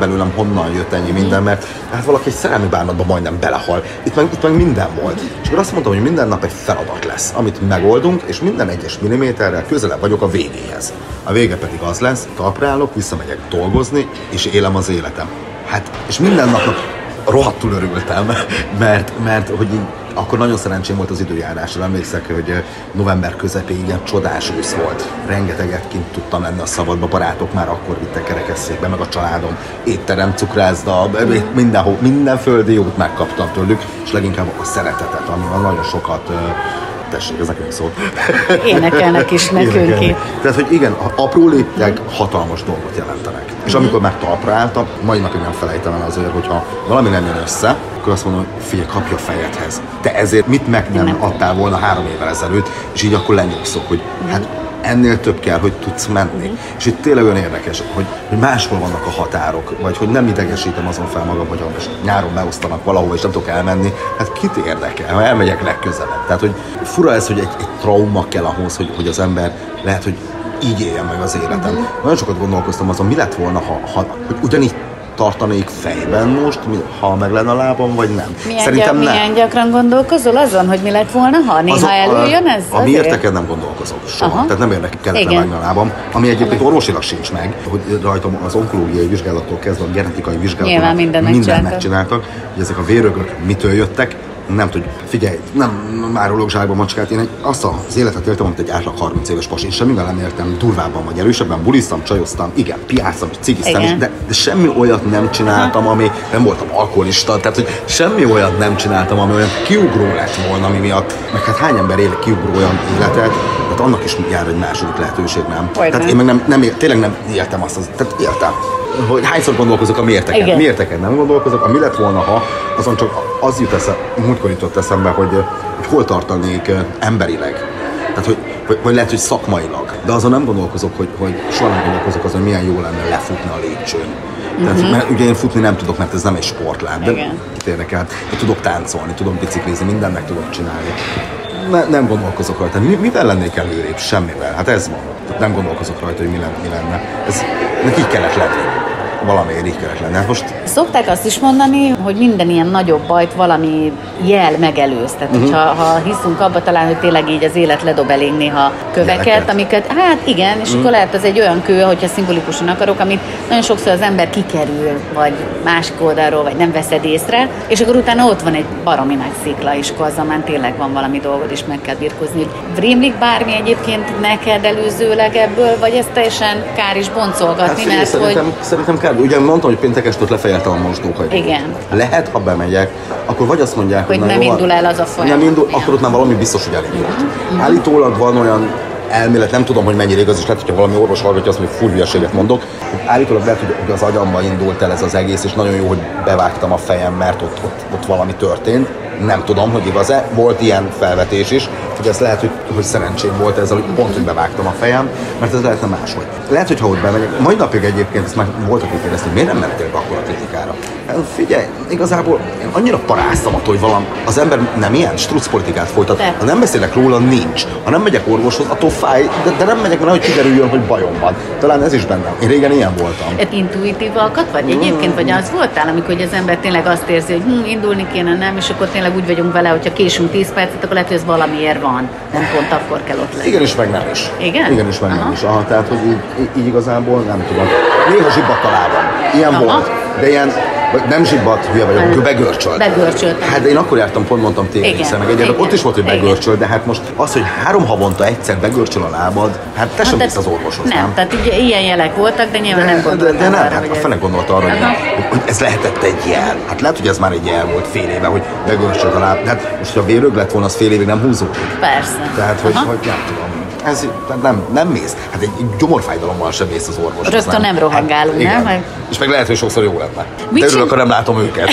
honnan jött ennyi minden, mert hát valaki egy szerelmi bánatba majdnem belehal. Itt meg, itt meg minden volt. És akkor azt mondtam, hogy minden nap egy feladat lesz, amit megoldunk, és minden egyes milliméterrel közelebb vagyok a végéhez. A vége pedig az lesz, talpra állok, visszamegyek dolgozni, és élem az életem. Hát, és minden napnak rohadtul örültem, mert, mert hogy így, akkor nagyon szerencsém volt az időjárásra. Emlékszek, hogy november közepén ilyen csodás ősz volt. Rengeteget kint tudtam lenni a szabadba, barátok már akkor vittek kerekesszékbe, meg a családom, étterem, cukrászda, mindenhol, minden földi jót megkaptam tőlük, és leginkább a szeretetet, amivel nagyon sokat. Tessék, ez nekünk szól. Énekelnek is nekünk itt. Tehát, hogy igen, apró léptek hatalmas dolgot jelentenek. És mm-hmm. amikor már talpra álltam, mai napig nem felejtem el azért, hogyha valami nem jön össze, akkor azt mondom, hogy figyelj, kapj a fejedhez. Te ezért mit meg nem, nem adtál volna három évvel ezelőtt, és így akkor lenyugszok, hogy mm-hmm. hát ennél több kell, hogy tudsz menni. Mm-hmm. És itt tényleg olyan érdekes, hogy, hogy máshol vannak a határok, vagy hogy nem idegesítem azon fel magam, hogy most nyáron beosztanak valahol, és nem tudok elmenni. Hát kit érdekel, ha elmegyek legközelebb. Tehát, hogy fura ez, hogy egy, egy trauma kell ahhoz, hogy, hogy az ember lehet, hogy így éljen meg az életem. Mm-hmm. Nagyon sokat gondolkoztam azon, mi lett volna, ha, ha hogy ugyanígy tartanék fejben most, ha meg lenne a lábam, vagy nem. Milyen, Szerintem gyak, milyen gyakran gondolkozol azon, hogy mi lett volna, ha néha előjön ez? A, a mi érteken nem gondolkozok soha. Aha. Tehát nem érdekel, kellett levágni a lábam. Ami egyébként orvosilag sincs meg, hogy rajtam az onkológiai vizsgálattól kezdve a genetikai vizsgálatot mindent megcsináltak. megcsináltak, hogy ezek a vérögök mitől jöttek. Nem tudjuk, figyelj, nem márolok zsákba macskát, én egy, azt az életet éltem, amit egy átlag harminc éves pasi, semmivel nem értem, durvábban vagy erősebben, buliztam, csajoztam, igen, piáztam, cigiztem is, de, de semmi olyat nem csináltam, ami, nem voltam alkoholista, tehát hogy semmi olyat nem csináltam, ami olyan kiugró lett volna, ami miatt, meg hát hány ember él kiugró olyan életet, tehát annak is jár egy második lehetőség, nem? Olyan. Tehát én meg nem, nem, tényleg nem éltem azt, az, tehát éltem. Hogy hányszor gondolkozok a miérteken. Miérteken nem gondolkozok, a mi lett volna, ha azon csak az jut eszembe, múltkor jutott eszembe, hogy, hogy hol tartanék emberileg. Tehát, hogy, vagy, vagy lehet, hogy szakmailag. De azon nem gondolkozok, hogy, hogy soha nem gondolkozok azon, hogy milyen jó lenne lefutni a lépcsőn. Tehát, uh-huh. mert ugye én futni nem tudok, mert ez nem egy sportlát, de érdekel. Tudok táncolni, tudok biciklizni, mindent meg tudok csinálni. Ne, nem gondolkozok rajta. Mi, mivel lennék előrébb? Semmivel. Hát ez van. Nem gondolkozok rajta, hogy mi lenne. Mi lenne. Ez, ennek így kellett lenni. Valamiért így kellett lenni. Hát most... Szokták azt is mondani, hogy minden ilyen nagyobb bajt valami jel megelőz. Tehát, uh-huh. hogyha, ha hiszünk abba talán, hogy tényleg így az élet ledob elénk néha köveket, Jeleket. amiket, hát igen, és uh-huh. akkor lehet az egy olyan kő, hogyha szimbolikusan akarok, amit nagyon sokszor az ember kikerül, vagy másik oldalról, vagy nem veszed észre, és akkor utána ott van egy baromi nagy szikla, és akkor azzal már tényleg van valami dolgod, és meg kell birkózni. Rémlik bármi egyébként neked előzőleg ebből, vagy ezt teljesen kár is boncolgatni, hát, mert szerintem, hogy... Szerintem kár. Ugye mondtam, hogy péntek estet lefejeltem a mosdóhajtót. Igen. Lehet, ha bemegyek, akkor vagy azt mondják, hogy, hogy nem jó, indul el az a folyamat. Nem indul, akkor ott már valami biztos, hogy elindult. Mm-hmm. Állítólag van olyan elmélet, nem tudom, hogy mennyire igaz, és lehet, hogyha valami orvos hallgatja azt, hogy full hülyeséget mondok. Állítólag lehet, hogy az agyamba indult el ez az egész, és nagyon jó, hogy bevágtam a fejem, mert ott, ott, ott valami történt. Nem tudom, hogy igaz-e. Volt ilyen felvetés is, hogy ez lehet, hogy, hogy szerencsém volt ezzel, hogy pont, hogy bevágtam a fejem, mert ez lehetne máshogy. Lehet, hogy ha ott bemegyek, majd napig egyébként ezt már volt, aki kérdezte, hogy miért nem mentél be akkor a kritikára. Figyelj, igazából én annyira paráztam attól, hogy valami, az ember nem ilyen struc politikát folytat. Ha nem beszélek róla, nincs. Ha nem megyek orvoshoz, attól fáj, de, de nem megyek, mert hogy kiderüljön, hogy bajom van. Talán ez is bennem. Én régen ilyen voltam. Intuitív alkat vagy egyébként, vagy az voltál, amikor az ember tényleg azt érzi, hogy hm, indulni kéne, nem, és akkor tényleg úgy vagyunk vele, hogyha késünk tíz percet, akkor lehet, hogy ez valamiért van. Nem pont akkor kell ott lenni. Igen is, meg nem is. Igen? Igen is, meg Aha. nem is. Aha, tehát, hogy így, így igazából nem tudom. Néha zsibbadt a lábam. Ilyen Aha. volt. De ilyen, nem zsibbadt, hülye vagyok, begörcsölt. Begörcsölt. Hát de én akkor jártam, pont mondtam té vé-szel, meg egyébként ott is volt, hogy begörcsölt, de hát most az, hogy három havonta egyszer begörcsöl a lábad, hát te sem visz az orvoshoz, nem? Nem, tehát ugye ilyen jelek voltak, de nyilván de, nem gondoltam de, de nem, arra, hát a fene gondolta arra, hogy, hogy ez lehetett egy jel. Hát lehet, hogy ez már egy jel volt fél éve, hogy begörcsölt a láb. Hát most, ha vérög lett volna, az fél évig nem húzódik. Persze. Tehát, hogy, hogy nem tudom. Ez nem, nem mész. Hát egy gyomorfájdalommal sem mész az orvoshoz. Rögtön nem, nem rohangálunk, hát, nem? És meg lehet, hogy sokszor jó lenne. Mit de örülök, ha nem látom őket.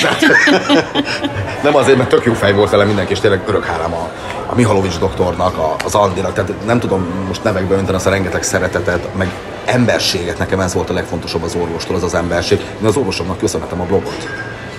Nem azért, mert tök jó fej volt vele mindenki, és tényleg örök hálám a, a Mihalovics doktornak, a, az Andinak. Tehát nem tudom most nevekbe önteni azt a rengeteg szeretetet, meg emberséget. Nekem ez volt a legfontosabb az orvostól, az az emberség. Én az orvosomnak köszönhetem a blogot.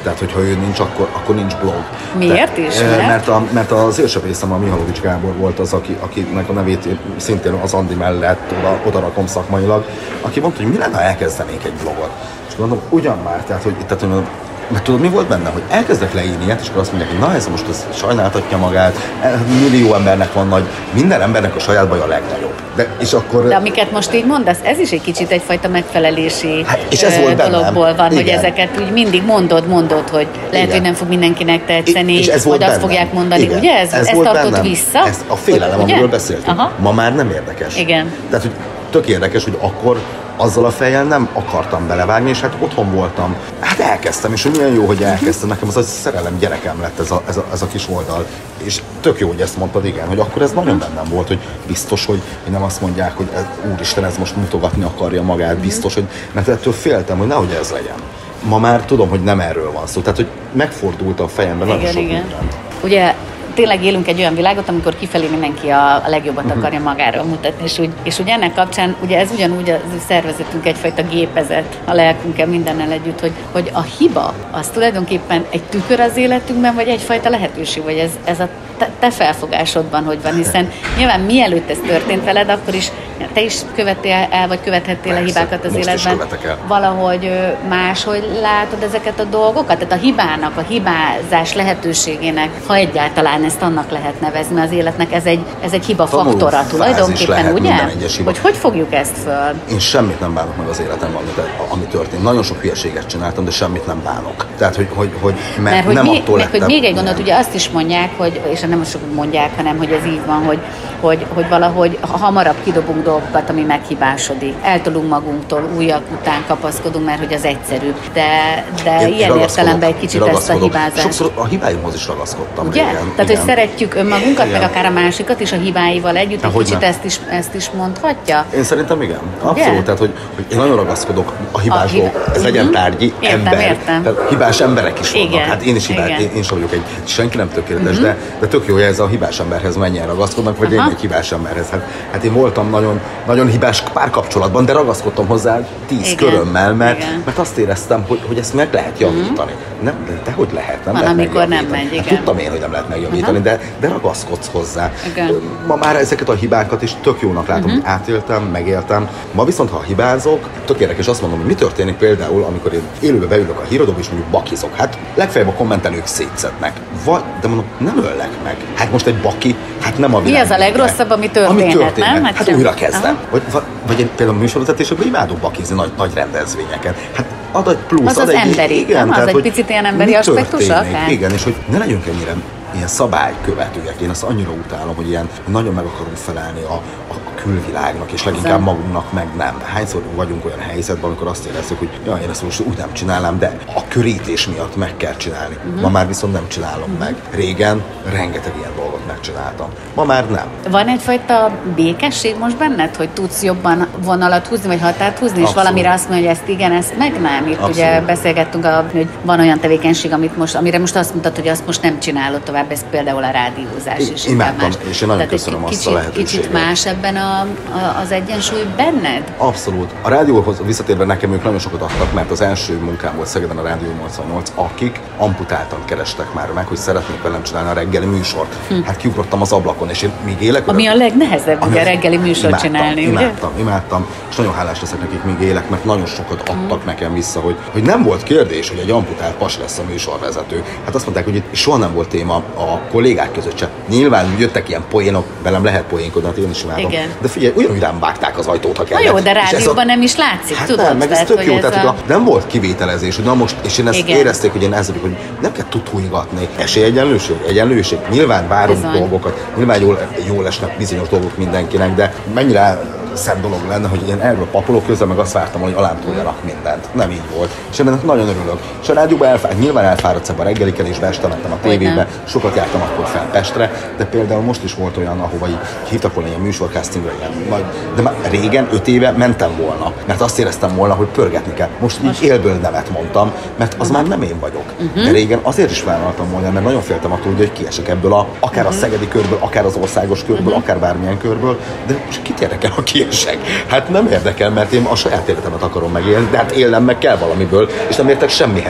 Tehát, hogyha ő nincs, akkor, akkor nincs blog. Miért is? Mert, mert, a, mert az érsebészem, a Mihalovics Gábor volt az, aki, akinek a nevét szintén az Andi mellett oda, oda rakom szakmailag, aki mondta, hogy mi lenne, ha elkezdenénk egy blogot. És mondom, ugyan már, tehát, hogy, tehát, hogy mert tudod, mi volt benne? Hogy elkezdek leírni ilyet, és akkor azt mondják, hogy na ez most ez sajnáltatja magát, millió embernek van nagy, minden embernek a saját baj a legnagyobb. De, és akkor... De amiket most így mondasz, ez is egy kicsit egyfajta megfelelési hát, és ez volt dologból van, igen. hogy ezeket úgy mindig mondod, mondod, hogy lehet, igen. hogy nem fog mindenkinek tetszeni, vagy azt fogják mondani, igen. ugye? Ez, ez ez tartott bennem. Vissza? Ez a félelem, ugye? amiről beszéltünk. Aha. Ma már nem érdekes. Igen. Tehát, hogy tök érdekes, hogy akkor azzal a fejjel nem akartam belevágni, és hát otthon voltam. Hát elkezdtem, és milyen jó, hogy elkezdtem. Nekem az a szerelem gyerekem lett ez a, ez, a, ez a kis oldal. És tök jó, hogy ezt mondtad, igen, hogy akkor ez nagyon bennem volt, hogy biztos, hogy, hogy nem azt mondják, hogy ez, úristen, ez most mutogatni akarja magát, biztos, hogy, mert ettől féltem, hogy nehogy ez legyen. Ma már tudom, hogy nem erről van szó. Tehát, hogy megfordult a fejemben nagyon sok minden. Ugye tényleg élünk egy olyan világot, amikor kifelé mindenki a, a legjobbat uh-huh. akarja magáról mutatni, és úgy, és úgy ennek kapcsán, ugye ez ugyanúgy a szervezetünk egyfajta gépezet, a lelkünkkel mindennel együtt, hogy, hogy a hiba, az tulajdonképpen egy tükör az életünkben, vagy egyfajta lehetőség, vagy ez, ez a te, te felfogásodban hogy van, hiszen nyilván mielőtt ez történt veled, akkor is te is követtél el, vagy követhettél el hibákat az most életben. Valahogy máshogy látod ezeket a dolgokat? Tehát a hibának, a hibázás lehetőségének, ha egyáltalán ezt annak lehet nevezni, az életnek ez egy, ez egy hiba faktora tulajdonképpen, ugye? Hogy hogy fogjuk ezt föl? Én semmit nem bánok meg az életemben, ami, ami történt. Nagyon sok hülyeséget csináltam, de semmit nem bánok. Tehát, hogy, hogy, hogy mert, mert hogy nem mi, attól meg, lettem, hogy még egy gondolat, ugye azt is mondják, hogy, és nem most sokan mondják, hanem hogy ez így van, hogy, hogy, hogy valahogy hamarabb kidobunk dolgokat, ami meghibásodik. Eltolunk magunktól, újak után kapaszkodunk, mert hogy az egyszerűbb. De, de én ilyen értelemben egy kicsit ezt a hibázást. Sokszor a hibáimhoz is ragaszkodtam. Ugye? Igen, Tehát, igen. hogy szeretjük önmagunkat, Igen. meg akár a másikat is a hibáival együtt, de egy kicsit ezt is, ezt is mondhatja? Én szerintem igen. Abszolút. Ugye? Tehát, hogy, hogy én nagyon ragaszkodok a hibás dolgok. Ez legyen tárgyi, értem, ember. Értem. Tehát hibás emberek is vannak. Igen. Hát én is hibás, én, én sem vagyok egy, senki nem tökéletes, uh-huh. de, de tök jó, hogy ez a hibás emberhez mennyien ragaszkodnak, vagy Aha. én egy hibás emberhez. Hát, hát én voltam nagyon, nagyon hibás párkapcsolatban, de ragaszkodtam hozzá tíz igen. körömmel, mert, mert azt éreztem, hogy, hogy ezt meg lehet javítani. Uh-huh. Nem, de hogy lehet, nem Van, lehet amikor nem megy, hát, tudtam én, hogy nem lehet megjavítani, uh-huh. de, de ragaszkodsz hozzá. Igen. Ma már ezeket a hibákat is tök jónak látom, uh-huh. hogy átéltem, megéltem. Ma viszont, ha hibázok, tök érdekes, azt mondom, hogy mi történik például, amikor én élőbe beülök a híradóba, és mondjuk bakizok. Hát legfeljebb a kommentelők szétszednek. Vagy, de mondom, nem öllek meg. Hát most egy baki, hát nem a világ. Mi az a legrosszabb, ami történhet, ami történhet. nem? Hát, hát újra kezdem. Vagy, vagy én például műsorvezetésekben imádok bakizni nagy, nagy rendezvényeken. Hát ad egy plusz, az ad az egy, emberi, igen, nem? tehát, Az egy picit ilyen emberi aspektus akár? Igen, és hogy ne legyünk ennyire ilyen szabálykövetőek. Én azt annyira utálom, hogy ilyen nagyon meg akarunk felelni a, a külvilágnak, és leginkább magunknak meg nem. Hányszor vagyunk olyan helyzetben, amikor azt érezzük, hogy ja, én ezt most úgy nem csinálom, de a körítés miatt meg kell csinálni. Uh-huh. Ma már viszont nem csinálom uh-huh. meg. Régen rengeteg ilyen dolgot megcsináltam. Ma már nem. Van egyfajta békesség most benned, hogy tudsz jobban vonalat húzni, vagy határt húzni, Abszolút. És valamire azt mondja, hogy ezt igen, ezt meg nem. Itt Abszolút. Ugye beszélgettünk, a, hogy van olyan tevékenység, amit most, amire most azt mondtad, hogy azt most nem csinálod tovább, ez például a rádiózás. És imádtam, és én nagyon köszönöm kicsit, azt a lehetőséget. Kicsit más ebben a, a, az egyensúly benned? Abszolút. A rádióhoz visszatérve nekem ők nagyon sokat adtak, mert az első munkám volt Szegeden a Rádió nyolcvannyolc, akik amputáltan kerestek már meg, hogy szeretnék velem csinálni a reggeli műsort. Hm. Hát kiugrottam az ablakon, és én még élek. Ami a legnehezebb, ugye a reggeli műsort imádtam, csinálni, imádtam, ugye? imádtam, és nagyon hálás leszek nekik, még élek, mert nagyon sokat adtak hm. nekem vissza, hogy, hogy nem volt kérdés, hogy egy amputált pas lesz a műsorvezető. Hát azt mondták, hogy itt soha nem volt téma a kollégák között se. Nyilván jöttek ilyen poénok, velem lehet poénkodni, hát én is imádom. Igen. De figyelj, ugyanúgy rám vágták az ajtót, ha kellett. Na jó, de rádióban a... nem is látszik, hát tudod? Nem, meg ez tehát, tök jó, tehát a... nem volt kivételezés, hogy na most, és én ezt igen. érezték, hogy én ez vagyok, hogy nem kell tutújgatni. Esélyegyenlőség, egyenlőség, nyilván várunk Bizony. dolgokat, nyilván jól, jól esnek bizonyos dolgok mindenkinek, de mennyire szebb dolog lenne, hogy én erről papolok közben meg azt vártam, hogy alám toljanak mindent. Nem így volt. És én ennek nagyon örülök. És a rádióban elfáradt, nyilván elfáradsz ebben a reggelikelésbe, este mentem a tévébe, sokat jártam akkor fel Pestre, de például most is volt olyan, ahova így hívtak volna ilyen műsorcastingra, ilyen nagy, de már régen, öt éve mentem volna, mert azt éreztem volna, hogy pörgetni kell. Most így élből nemet mondtam, mert az uh-huh. már nem én vagyok. Uh-huh. De régen azért is vállaltam volna, mert nagyon féltem attól, hogy kiesek ebből a, akár uh-huh. a szegedi körből, akár az országos körből, uh-huh. akár bármilyen körből, de most kit érdekel, ha kiesek? Hát nem érdekel, mert én a saját életemet akarom megélni, de hát élnem meg kell valamiből, és nem értek semmihez,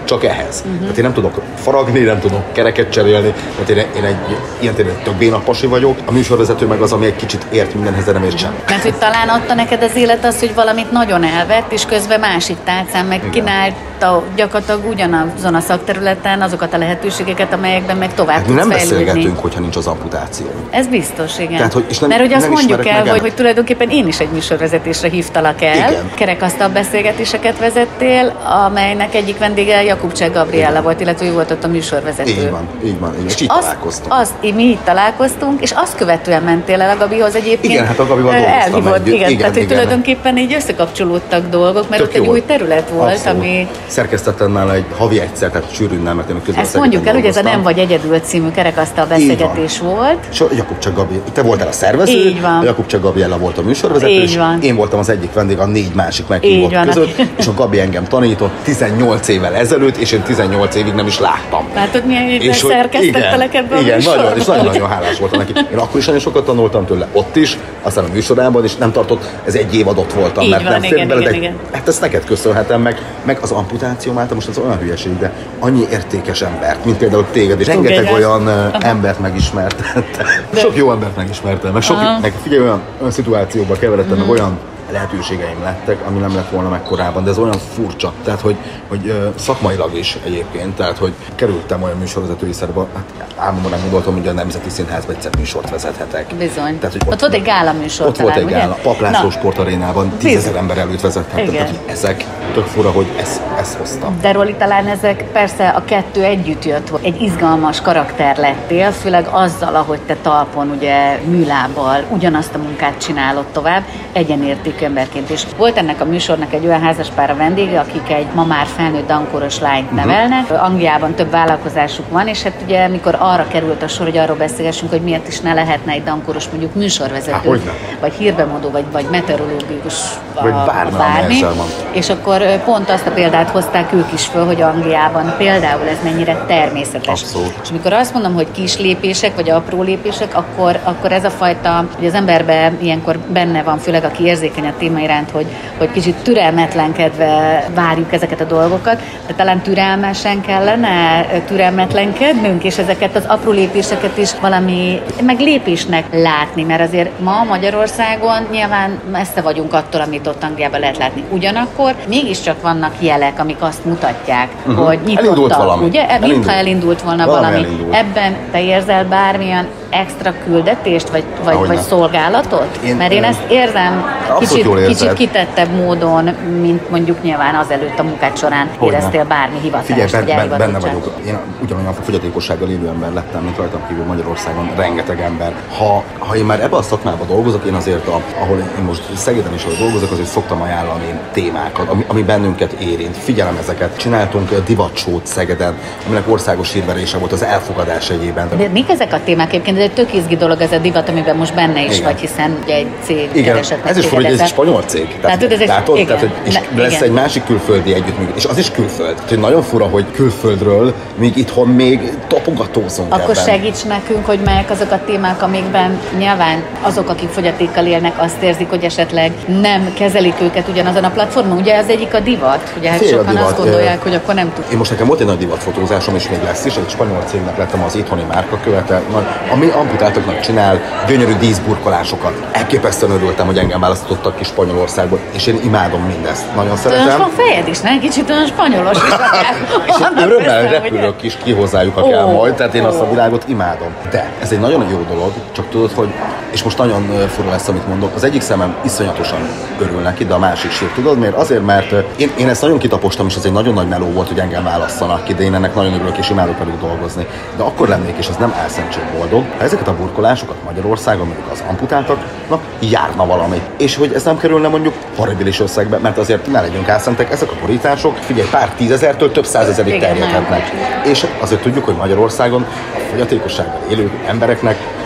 csak ehhez. Uh-huh. Tehát én nem tudok faragni, nem tudok kereket cserélni, mert én, én egy ilyen tényleg tök béna pasi vagyok, a műsorvezető meg az, ami egy kicsit ért mindenhez, de nem ért sem. Mert hogy talán adta neked az élet az, hogy valamit nagyon elvett, és közben másik tálcán meg igen. kínálta gyakorlatilag ugyanazon a szakterületen azokat a lehetőségeket, amelyekben meg tovább hát tudsz nem fejlődni. beszélgetünk, hogyha nincs az amputáció. Ez biztos, igen. Tehát, hogy, és nem, mert hogy azt nem mondjuk el, hogy, meg... hogy tulajdonképpen én is egy műsorvezetésre hívtalak el. Igen. Kerekasztal beszélgetéseket vezettél, amelynek egyik vendége Jakubcsák Gabriella igen. volt, illetve ő volt ott a műsorvezető. Így van, így van. És, és így azt, találkoztunk. Azt, mi így találkoztunk, és azt követően mentél el a Gabihoz egyébként. Igen, hát a Gabival dolgoztam elhívott, egy, igen, igen, tehát hogy igen. tulajdonképpen így összekapcsolódtak dolgok, mert tök ott egy új terület volt, abszolút. Ami... Szerkesztettem nála egy havi egyszer, tehát sűrűn nem, mert én közben ezt mondjuk el, hogy ez a Nem vagy egyedül című kerekasztal beszélgetés volt. És Jakubcsák Gabi, te voltál a szervező, a Jakubcsák Gabriella volt a műsorvezető, és én voltam az egyik vendég a négy másik meghívott között, és a Gabi engem tanított tizennyolc évvel ezelőtt, és én tizennyolc évig nem is láttam. Látod, milyen évben szerkesztettelek ebben a igen, nagyon, és nagyon-nagyon hálás voltam neki. Én akkor is nagyon sokat tanultam tőle, ott is, aztán a műsorában, és nem tartott, ez egy évad ott voltam, így mert van, nem igen, fér bele, igen, de igen. hát ezt neked köszönhetem meg, meg az amputáció által, most ez olyan hülyeség, de annyi értékes embert, mint például téged, és rengeteg olyan uh, embert megismertem. Sok jó embert megismertem, meg, sok, meg figyelj, olyan, olyan szituációba keveredtem, mm. meg olyan lehetőségeim lettek, ami nem lett volna meg korábban, de ez olyan furcsa, tehát hogy, hogy uh, szakmailag is egyébként, tehát hogy kerültem olyan műsorvezetői szerbe, hát álmomban nem gondoltam, hogy a Nemzeti Színházban egyszer műsort vezethetek. Bizony. Tehát, hogy ott, ott volt egy gála műsor. Ott talán, volt egy gála, Paplászló sportarénában tízezer ember előtt vezethettem, igen. tehát hogy ezek tök fura, hogy ezt, ezt hoztam. De Roli, talán ezek persze a kettő együtt jött, egy izgalmas karakter lettél, főleg azzal, ahogy te talpon ugye műlábbal ugyanazt a munkát csinálod tovább, egyenértékű emberként is. Volt ennek a műsornak egy olyan házaspár a vendége, akik egy ma már felnőtt dankoros lányt nevelnek. Uh-huh. Angliában több vállalkozásuk van, és hát ugye mikor arra került a sor, hogy arról beszélgessünk, hogy miért is ne lehetne egy dankoros mondjuk műsorvezető, Há, vagy hírbemondó, vagy, vagy meteorológus, vagy bármi, bármi. És akkor pont azt a példát hozták ők is föl, hogy Angliában például ez mennyire természetes. Abszolút. És amikor azt mondom, hogy kis lépések, vagy apró lépések, akkor, akkor ez a fajta, hogy az emberben ilyenkor benne van, főleg aki érzékeny a téma iránt, hogy, hogy kicsit türelmetlenkedve várjuk ezeket a dolgokat, de talán türelmesen kellene türelmetlenkednünk, és ezeket az apró lépéseket is valami meg lépésnek látni, mert azért ma Magyarországon nyilván messze vagyunk attól, amit ott Angliában lehet látni. Ugyanakkor mégiscsak vannak jelek, amik azt mutatják, uh-huh. hogy nyitottak, ugye? Elindult. Mintha elindult volna valami. valami. Elindult. Ebben te érzel bármilyen extra küldetést, vagy, vagy, vagy szolgálatot? Én, Mert én ezt érzem kicsit, kicsit kitettebb módon, mint mondjuk nyilván azelőtt a munkád során hogyne. Éreztél bármi hivatást. Figyelj, ben, ben, benne vagyok. Én ugyanolyan fogyatékossággal élő ember lettem, mint rajtam kívül Magyarországon rengeteg ember. Ha, ha én már ebbe a szakmában dolgozok, én azért, a, ahol én most Szegeden is ahol dolgozok, azért szoktam ajánlani témákat, ami, ami bennünket érint. Figyelem ezeket. Csináltunk divatsót Szegeden, aminek országos hírverése volt az elfogadás egyében. De mik ezek a témák egyébként? Ez egy tök izgi dolog, ez a divat, amiben most benne is igen. vagy, hiszen ugye egy cég keresett meg. Ez is fura, hogy ez egy spanyol cég. Tehát, ez látod? Igen. Tehát, hogy és Le, lesz igen. egy másik külföldi együttműködés, és az is külföld. Tehát, hogy nagyon fura, hogy külföldről még itthon még tapogatózunk. Akkor ebben. Segíts nekünk, hogy melyek azok a témák, amikben nyilván azok, akik fogyatékkal élnek, azt érzik, hogy esetleg nem kezelik őket ugyanazon a platformon. Ugye az egyik a divat. Ugye hát sokan divat. Azt gondolják, hogy akkor nem tud. Én most nekem volt egy nagy divatfotózásom, és még lesz is, egy spanyol cégnek lettem az itthoni márkakövetel, ami amputáltaknak csinál gyönyörű díszburkolásokat. Elképesztően örültem, hogy engem választottak ki Spanyolországból, és én imádom mindezt. Nagyon szeretem. Olyan van fejed is, nem? Kicsit olyan spanyolos is akár. És én örömmel repülök is ki hozzájuk, ha kell majd, tehát én azt a világot imádom. De ez egy nagyon jó dolog, csak tudod, hogy, és most nagyon fura lesz, amit mondok, az egyik szemem iszonyatosan örül neki, de a másik sír, tudod miért? Azért, mert én, én ezt nagyon kitapostam, és ez egy nagyon nagy meló volt, hogy engem válasszanak ki, de én ennek nagyon örülök, és imádok velük dolgozni. De akkor lennék, és az nem álszentség boldog, ha ezeket a burkolásokat Magyarországon, mondjuk az amputáltaknak járna valami. És hogy ez nem kerülne mondjuk horribilis összegbe, mert azért ne legyünk álszentek, ezek a borítások, figyelj, pár tízezertől több százezerig terjedhetnek. És azért tudjuk, hogy Magyarországon a fogyatékossággal élő embereknek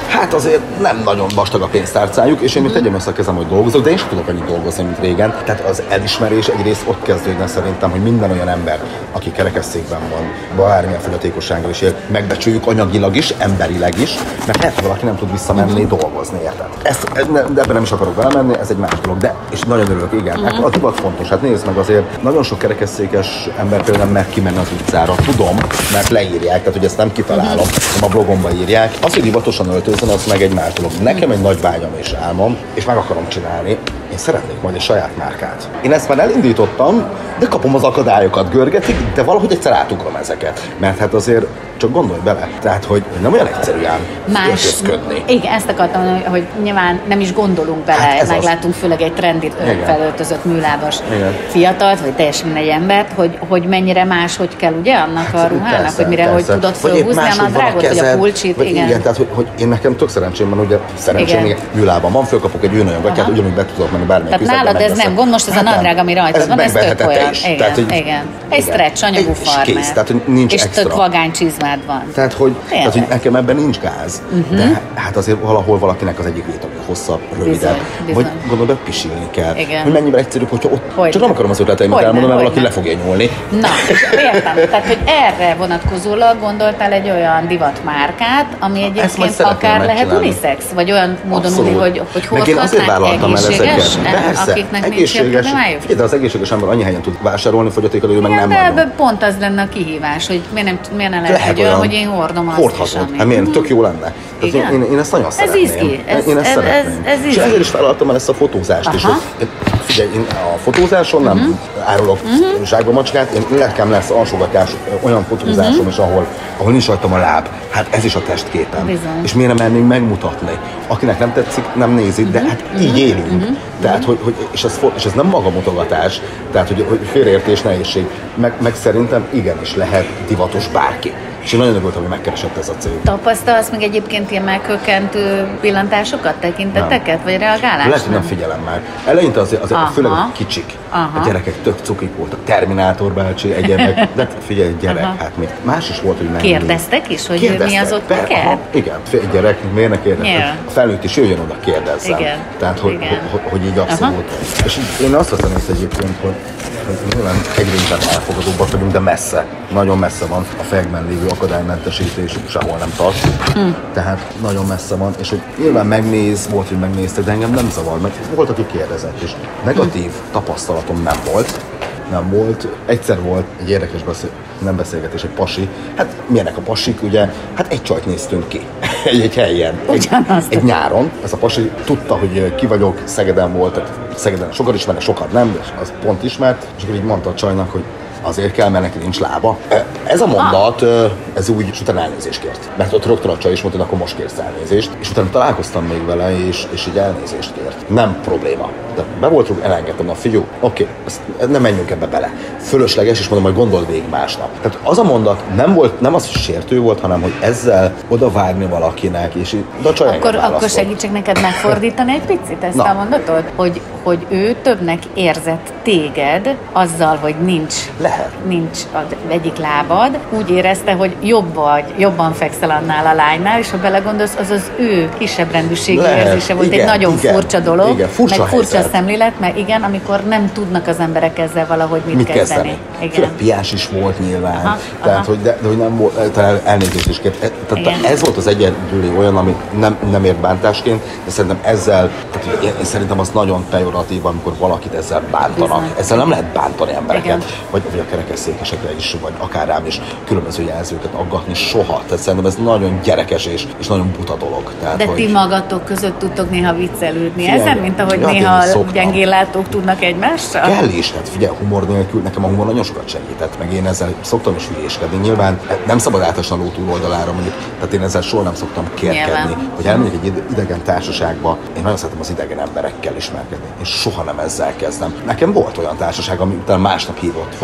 hát azért nem nagyon vastag a pénztárcájuk, és én még tegyem össze a kezem, hogy dolgozok, de én sem tudok annyit dolgozni, mint régen. Tehát az elismerés egyrészt ott kezdődne szerintem, hogy minden olyan ember, aki kerekesszékben van, bármilyen fogyatékossággal is él, megbecsüljük anyagilag is, emberileg is, mert lehet, hogy valaki nem tud visszamenni dolgozni, érted? Ezt, de ebben nem is akarok belemenni, ez egy más dolog, de és nagyon örülök, igen. Mm-hmm. A divat fontos, hát nézd meg, azért nagyon sok kerekesszékes ember például nem mer kimenni az utcára, tudom, mert leírják, tehát hogy ezt nem kitalálom, hanem a blogomba írják. Az, hogy divatosan öltözön, az meg egy más dolog. Nekem egy nagy vágyam és álmom, és meg akarom csinálni. Én szeretnék majd egy saját márkát. Én ezt már elindítottam, de kapom az akadályokat, görgetik, de valahogy egyszer átugrom ezeket. Mert hát azért csak gondolj bele, tehát hogy nem olyan egyszerű ám öltözködni. Igen, ezt akartam mondani, hogy nyilván nem is gondolunk bele, hát meglátunk az... főleg egy trendi felöltözött műlábas igen. fiatalt, vagy teljesen mindegy embert, hogy, hogy mennyire más, hogy kell ugye annak hát, a ruhának, persze, hogy mire persze. hogy tudod fölhúzni a nadrágot, vagy a pulcsit. Igen. igen, tehát hogy, hogy én nekem tök szerencsém van, ugye szerencsém még műlában van, fölkapok egy ő nagyon gatyát, ugyanúgy be tudok menni bármilyen tehát nálad ez nem gond, most ez a nadrág, ami rajtad van, ez tök olyan. Igen, egy stretch, anyagú farmer. És tök vagány csizmád van. Tehát hogy, tehát, hogy nekem ebben nincs gáz, uh-huh. de hát azért valahol valakinek az egyik létag hosszabb, rövidebb, vagy gondolom, hogy pisilni kell. Igen. Hogy mennyivel egyszerűbb, hogyha ott, hogy csak nem akarom az ötleteimet elmondani, mert valaki le fogja nyúlni. Na, és értem, tehát hogy erre vonatkozólag gondoltál egy olyan divatmárkát, ami egyébként akár lehet unisex, vagy olyan módon uni, hogy, hogy hordhatnák egészséges, akiknek nincs ilyen problémájuk? De az egészséges ember annyi helyen tud vásárolni, fogyatékkal, hogy meg nem nagyon. Pont az lenne a kihívás, hogy miért nem lehet, hogy olyan, hogy én hordom azt hordhatod. Hát miért? Tök jó lenne. Én, én, én ezt nagyon szeretném. Ez izgi. Ez, én ezt ez, szeretném. Ez, ez és ezért is vállaltam el ezt a fotózást is. Hogy, figyelj, én a fotózáson uh-huh. nem árulok uh-huh. zsákba macskát, én nekem lesz alsógatás olyan fotózásom uh-huh. is, ahol, ahol nincs rajtam a láb. Hát ez is a testképem. Bizony. És miért nem mernénk megmutatni? Akinek nem tetszik, nem nézi, uh-huh. de hát így élünk. Uh-huh. Tehát, hogy, hogy, és, ez, és ez nem magamutogatás, tehát, hogy, hogy félreértés, nehézség. Meg, meg szerintem igenis lehet divatos bárki. És én nagyon örültem, hogy megkeresett ez a cég. Tapasztalsz meg egyébként ilyen megkökkentő pillantásokat, tekinteteket, vagy reagálást? Lehet, hogy nem figyelem már. Eleinte azért, azért főleg a kicsik. Aha. A gyerekek tök cukik voltak. Terminátor bácsi, egyébek. De figyelj, gyerek, aha. hát még más is volt, hogy nem. Kérdeztek is, hogy kérdeztek. Mi az ott neked? Igen, egy gyerek, miért ne kérdeztek? Yeah. A felnőtt is jöjjön oda, kérdezzen. Igen. Tehát, hogy, hogy, hogy, hogy így abszolút. Aha. És én azt veszem észre egyébként, hogy nyilván egyre inkább elfogadóbbak vagyunk, de messze, nagyon messze van a fejekben lévő akadálymentesítés, sehol nem tart. Mm. Tehát nagyon messze van, és hogy nyilván megnéz, volt, hogy megnéztek, de engem nem zavar, mert volt, aki kérdezett, és negatív mm. tapasztalatom nem volt. Nem volt. Egyszer volt egy érdekes beszél, nem beszélgetés, egy pasi. Hát milyenek a pasik, ugye? Hát egy csajt néztünk ki. egy, egy helyen. Egy, egy nyáron. Ez a pasi tudta, hogy ki vagyok, Szegeden volt, tehát Szegeden sokat ismernek, sokat nem, az pont ismert. És akkor így mondta a csajnak, hogy azért kell, mert neki nincs lába. Ez a mondat, ez úgy, és utána elnézést kért. Mert ott rögtön a csaj is mondta, hogy akkor most kérsz elnézést. És utána találkoztam még vele, és, és így elnézést kért. Nem probléma. De be volt rúg, elengedtem, na figyelj, oké, okay, nem menjünk ebbe bele. Fölösleges, és mondom, hogy gondold végig másnap. Tehát az a mondat nem volt, nem az, hogy sértő volt, hanem hogy ezzel oda vágni valakinek, és így, de a csaj akkor, akkor segítsek neked megfordítani egy picit ezt a mondatot, hogy, hogy ő többnek érzett téged azzal, hogy nincs, lehet. nincs az egyik lábad, úgy érezte, hogy jobb vagy, jobban fekszel annál a lánynál, és ha belegondolsz, az az ő kisebb rendűségű érzése volt, igen, egy nagyon igen, furcsa dolog, igen, furcsa meg furcsa szemlélet, mert igen, amikor nem tudnak az emberek ezzel valahogy mit, mit kezdeni. Főleg piás is volt nyilván, aha, tehát aha. Hogy, de, de hogy nem volt, elnézést is kért. Tehát ez volt az egyedüli olyan, amit nem, nem ért bántásként, de szerintem ezzel, tehát én, én szerintem az nagyon pejoratív, amikor valakit ezzel bántanak. Bizony. Ezzel nem lehet bántani embereket, vagy, vagy a kerekesszékesekre is, vagy akár rám is különböző jelzőket aggatni soha. Tehát szerintem ez nagyon gyerekes és, és nagyon buta dolog. Tehát, de hogy... ti magatok között tudtok néha viccelődni ezen, mint ahogy ja, néha gyengéllátók tudnak egymással? Kell is, hát figyelj, humor nélkül, nekem a humor nagyon sokat segített, meg én ezzel szoktam is hülyéskedni. Nyilván nem szabad átesni a ló túloldalára, mondjuk, tehát én ezzel soha nem szoktam kérkedni. Nyilván. Hogy elmegyek egy idegen társaságba, én nagyon szeretem az idegen emberekkel ismerkedni. Én soha nem ezzel kezdem. Nekem volt olyan társaság, ami utána másnap hívott, hogy figyelj,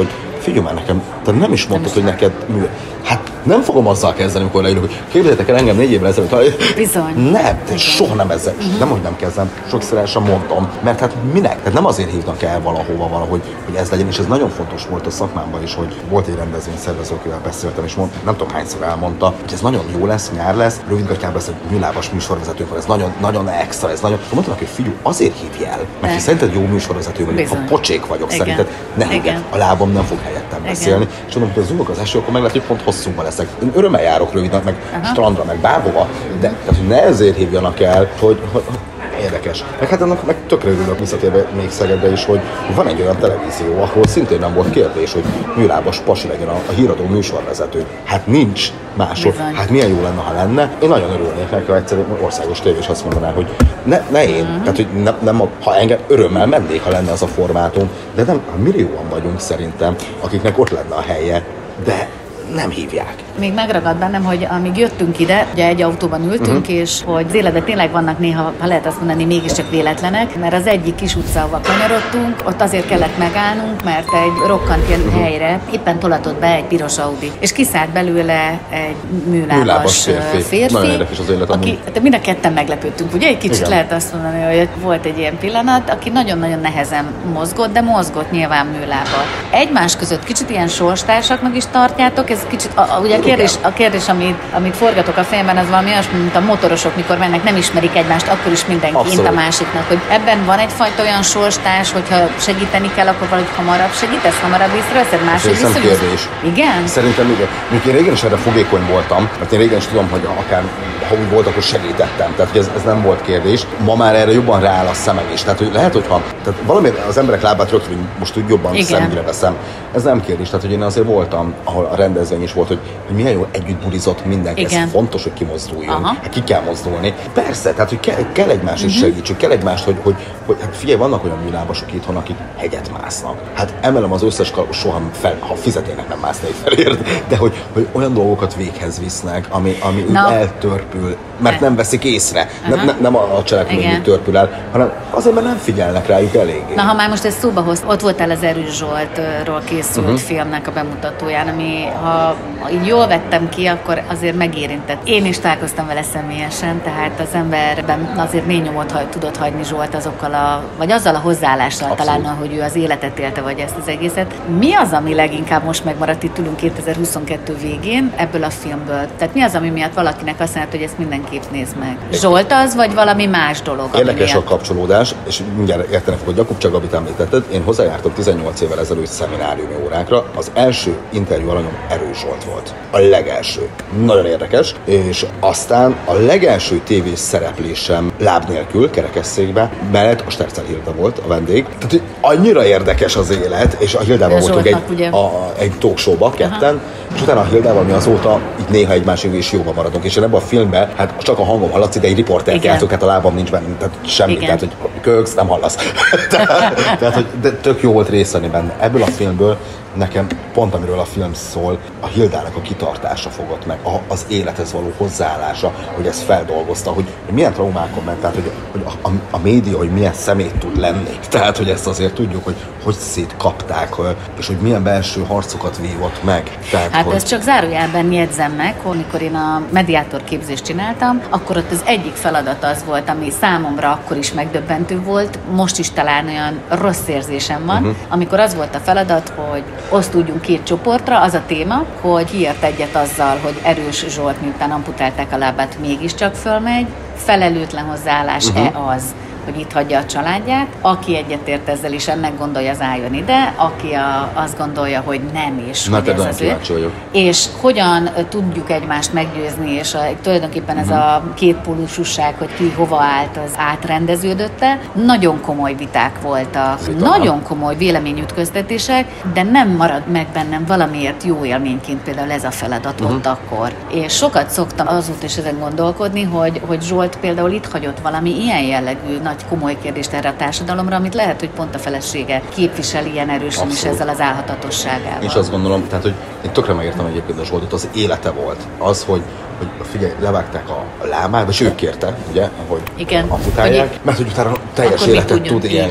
figyelj már nekem, te nem is mondtad, hogy neked mű. Hát nem fogom azzal kezdeni, amikor leírok, hogy képzeljétek el engem négy évvel ezelőtt. Bizony. Nem, de soha nem ezzel. Uh-huh. Nem, hogy nem kezdem, sokszor el sem mondom, mert hát minek? Tehát nem azért hívnak el valahova valahogy, hogy ez legyen, és ez nagyon fontos volt a szakmámban is, hogy volt egy rendezvényszervező, akivel beszéltem, és mond, nem tudom hányszor elmondta, hogy ez nagyon jó lesz, nyár lesz, rövidgatjában lesz egy műlábas műsorvezetőnk van, ez nagyon, nagyon extra, ez nagyon. Mondtam, hogy figyelj, azért hívj el, mert ha szerinted jó műsorvezető vagyok, ha pocsék vagyok, igen. Szerinted ne hívj, a lábam nem fog helyettem beszélni, és mondom, hogy az zúgok az eső, akkor meg lehet, hogy pont hosszúban leszek. Én örömmel járok röviden, meg aha. strandra, meg bárhova, de tehát, hogy ne ezért hívjanak el, hogy, hogy érdekes. Meg hát annak meg tökre örülök visszatérve még Szegedre is, hogy van egy olyan televízió, ahol szintén nem volt kérdés, hogy műlábas pasi legyen a, a híradó műsorvezető. Hát nincs máshol. Bizony. Hát milyen jó lenne, ha lenne. Én nagyon örülnék neki, ha egyszerűen országos tévés azt mondaná, hogy ne, ne én. Uh-huh. Tehát, hogy ne, nem, ha engem örömmel mennék, ha lenne az a formátum, de nem, millióan vagyunk szerintem, akiknek ott lenne a helye, de nem hívják. Még megragad bennem, hogy amíg jöttünk ide, ugye egy autóban ültünk, uh-huh. és hogy az életben tényleg vannak néha, ha lehet azt mondani, mégiscsak véletlenek, mert az egyik kis utca, ahova kanyarodtunk, ott azért kellett megállnunk, mert egy rokkant ilyen uh-huh. helyre éppen tolatott be egy piros Audi, és kiszállt belőle egy műlábas, műlábas férfi. férfi. Nagyon érdekes az élet. Aki, hát mind a ketten meglepődtünk, ugye? Egy kicsit igen. lehet azt mondani, hogy volt egy ilyen pillanat, aki nagyon-nagyon nehezen mozgott, de mozgott nyilván műlábbal. Egymás között kicsit ilyen sorstársaknak is tartjátok, ez kicsit, a, a, ugye a kérdés, a kérdés amit, amit forgatok a fejemben, az valami olyasmi, mint a motorosok, mikor mennek, nem ismerik egymást, akkor is mindenki int a másiknak, hogy ebben van egyfajta olyan sorstárs, hogyha segíteni kell, akkor valahogy hamarabb segítesz, hamarabb észreveszed, máshogy viszont kérdés. Igen? Szerintem igen. Mikor én régen is erre fogékony voltam, mert én régen is tudom, hogy akár ha úgy volt, akkor segítettem. Tehát, hogy ez, ez nem volt kérdés. Ma már erre jobban rááll a szemem is. Tehát, hogy lehet, hogyha tehát valamiért az emberek lábát rögtön most úgy jobban igen. szemügyre veszem. Ez nem kérdés. Tehát, hogy én azért voltam, ahol a rendezvény is volt, hogy, hogy milyen jól együtt bulizott mindenki. Igen. Ez fontos, hogy kimozduljon. Hát ki kell mozdulni. Persze, tehát, hogy kell, kell egymást is uh-huh. segítsük, kell egymást, hogy, hogy, hogy hát figyelj, vannak olyan műlábasok itthon, akik hegyet másznak. Hát emelem az összes kar, soha fel, ha fizetének nem mászni egy felért, de hogy, hogy olyan dolgokat véghez visznek, ami, ami no. eltörpül, mert nem veszik észre. Uh-huh. Nem, nem a cselekmény törpül el, hanem azért, mert nem figyelnek rájuk eléggé. Na, ha már most ezt szóba hoz, ott voltál az Erős Zsoltról készült uh-huh. filmnek a bemutatóján, ami ha így jól vettem ki, akkor azért megérintett. Én is találkoztam vele személyesen, tehát az emberben azért mély nyomot hagy, tudott hagyni Zsolt azokkal a, vagy azzal a hozzáállással talán, hogy ő az életet élte, vagy ezt az egészet. Mi az, ami leginkább most megmaradt, itt ülünk kétezer-huszonkettő végén ebből a filmből? Tehát mi az, ami miatt valakinek azt mondja, hogy ezt mindenképp nézd meg? Zsolt az, vagy valami más dolog? Érdekes a kapcsolódás, és mindjárt értenek, hogy Jakub csak Gabit említetted. Én hozzájártam tizennyolc évvel ezelőtt szemináriumi órákra. Az első interjú alanyom Erős Zsolt volt. A legelső. Nagyon érdekes. És aztán a legelső tévés szereplésem láb nélkül, kerekesszékbe, mellett a Stercel Hilda volt a vendég. Tehát, hogy annyira érdekes az élet, és a Hildával voltunk egy, a, egy talk show-ba ketten, aha. és utána a Hildával mi azóta így néha egymásig is jóban maradunk. És ebben a filmben, hát csak a hangom hallatszik, de egy riportert jártok, hát a lábam nincs benne, tehát semmi, igen. tehát hogy köksz, nem hallasz. tehát, tehát, hogy de tök jó volt részt venni benne. Ebből a filmből nekem pont amiről a film szól, a Hildának a kitartása fogott meg, a, az élethez való hozzáállása, hogy ezt feldolgozta, hogy, hogy milyen traumákon ment, tehát hogy, hogy a, a, a média, hogy milyen szemét tud lenni. Tehát, hogy ezt azért tudjuk, hogy hogy szétkapták, és hogy milyen belső harcokat vívott meg. Tehát, hát hogy... ezt csak zárójelben jegyzem meg, amikor én a mediátor képzést csináltam, akkor ott az egyik feladat az volt, ami számomra akkor is megdöbbentő volt, most is talán olyan rossz érzésem van, uh-huh. amikor az volt a feladat, hogy osztódjunk két csoportra, az a téma, hogy ki ért egyet azzal, hogy Erős Zsolt, miután amputálták a lábát, mégiscsak fölmegy, felelőtlen hozzáállás-e uh-huh. az, hogy itt hagyja a családját. Aki egyetért ezzel is ennek gondolja, az álljon ide, aki a, azt gondolja, hogy nem is. Na, hogy ez az ő. És hogyan tudjuk egymást meggyőzni, és a, tulajdonképpen ez uh-huh. a kétpólusúság, hogy ki hova állt, az átrendeződötte. Nagyon komoly viták voltak, Vitam. nagyon komoly véleményütköztetések, de nem marad meg bennem valamiért jó élményként például ez a feladat uh-huh. ott akkor. És sokat szoktam azóta is ezen gondolkodni, hogy, hogy Zsolt például itt hagyott valami ilyen jellegű nagy komoly kérdést erre a társadalomra, amit lehet, hogy pont a felesége képvisel ilyen erősen is ezzel az álhatatosságával. És azt gondolom, tehát, hogy én tökre megértem egyébként a Zsoltot, az élete volt. Az, hogy, hogy figyelj, levágták a lábát, és ő kérte, ugye, hogy igen. amputálják, mert hogy utána teljes életet tud élni,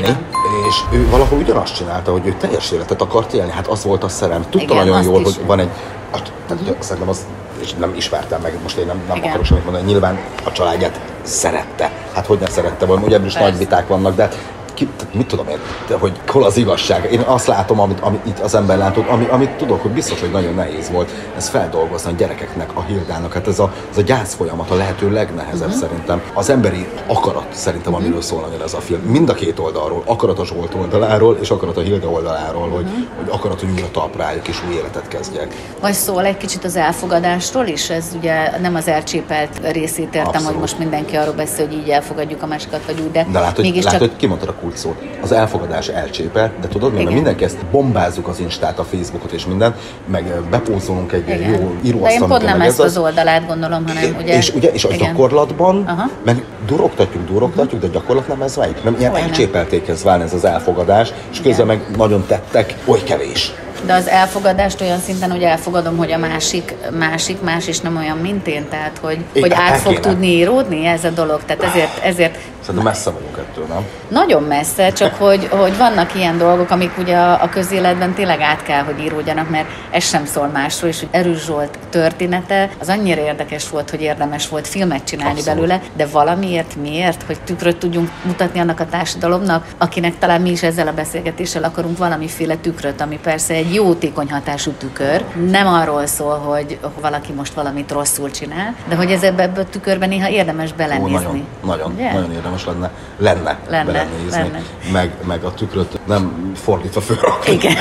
És ő valahol ugyanazt csinálta, hogy ő teljes életet akart élni, hát az volt a szerelem. Tudta igen, nagyon jól, is. hogy van egy, tehát uh-huh. szerintem az, és nem ismertem meg, most én nem, nem akarok semmit mondani, nyilván a családját szerette. Hát hogy ne szerette volna, ugye ebből is nagy viták vannak, de ki, mit tudom én, de hogy hol az igazság. Én azt látom, amit, amit itt az ember látott, ami, amit tudok, hogy biztos, hogy nagyon nehéz volt ez feldolgozni a gyerekeknek, a Hildának. Hát ez a, ez a gyász folyamat a lehető legnehezebb uh-huh. szerintem. Az emberi akarat szerintem, amiről uh-huh. szól nagyon ez a film. Mind a két oldalról, akarat a Zsolt oldaláról, és akarat a Hilda oldaláról, uh-huh. hogy, hogy akarat, hogy újra talpra álljuk és új életet kezdjek. Vagy szól egy kicsit az elfogadásról is? Ez ugye nem az elcsépelt részét értem, abszolút. Hogy most mindenki arról beszél, hogy így elfogadjuk a másikat, vagy úgy, de, de látod, mégis látod, csak... hogy kimondtad a kulcs szót. Az elfogadás elcsépelt, de tudod, mert mindenki ezt bombázzuk az Instát, a Facebookot és mindent, meg bepózolunk egy igen. jó íróasztalon. De én pont nem ezt az oldalát gondolom, hanem ugye... És ugye, és a igen. gyakorlatban, aha. meg durogtatjuk, durogtatjuk, uh-huh. de gyakorlat nem ez válik. Nem ilyen elcsépeltékhez válna ez az elfogadás, és közben meg nagyon tettek, oly kevés. De az elfogadást olyan szinten, hogy elfogadom, hogy a másik, másik más is nem olyan, mint én, tehát hogy, é, hogy át fog tudni íródni ez a dolog, tehát ezért... ezért szerintem messze vagyunk ettől, nem? Nagyon messze, csak hogy, hogy vannak ilyen dolgok, amik ugye a, a közéletben tényleg át kell, hogy íródjanak, mert ez sem szól másról, és hogy Erős Zsolt története az annyira érdekes volt, hogy érdemes volt filmet csinálni abszolút. Belőle, de valamiért miért, hogy tükröt tudjunk mutatni annak a társadalomnak, akinek talán mi is ezzel a beszélgetéssel akarunk valamiféle tükröt, ami persze egy jótékony hatású tükör. Nem arról szól, hogy valaki most valamit rosszul csinál, de hogy ez ebbe a tükörben néha érdemes belenézni. Ó, nagyon, nagyon, nagyon érdemes lenne, lenne, lenne belenézni, lenne. Meg, meg a tükröt nem fordítva fölrakni. Igen.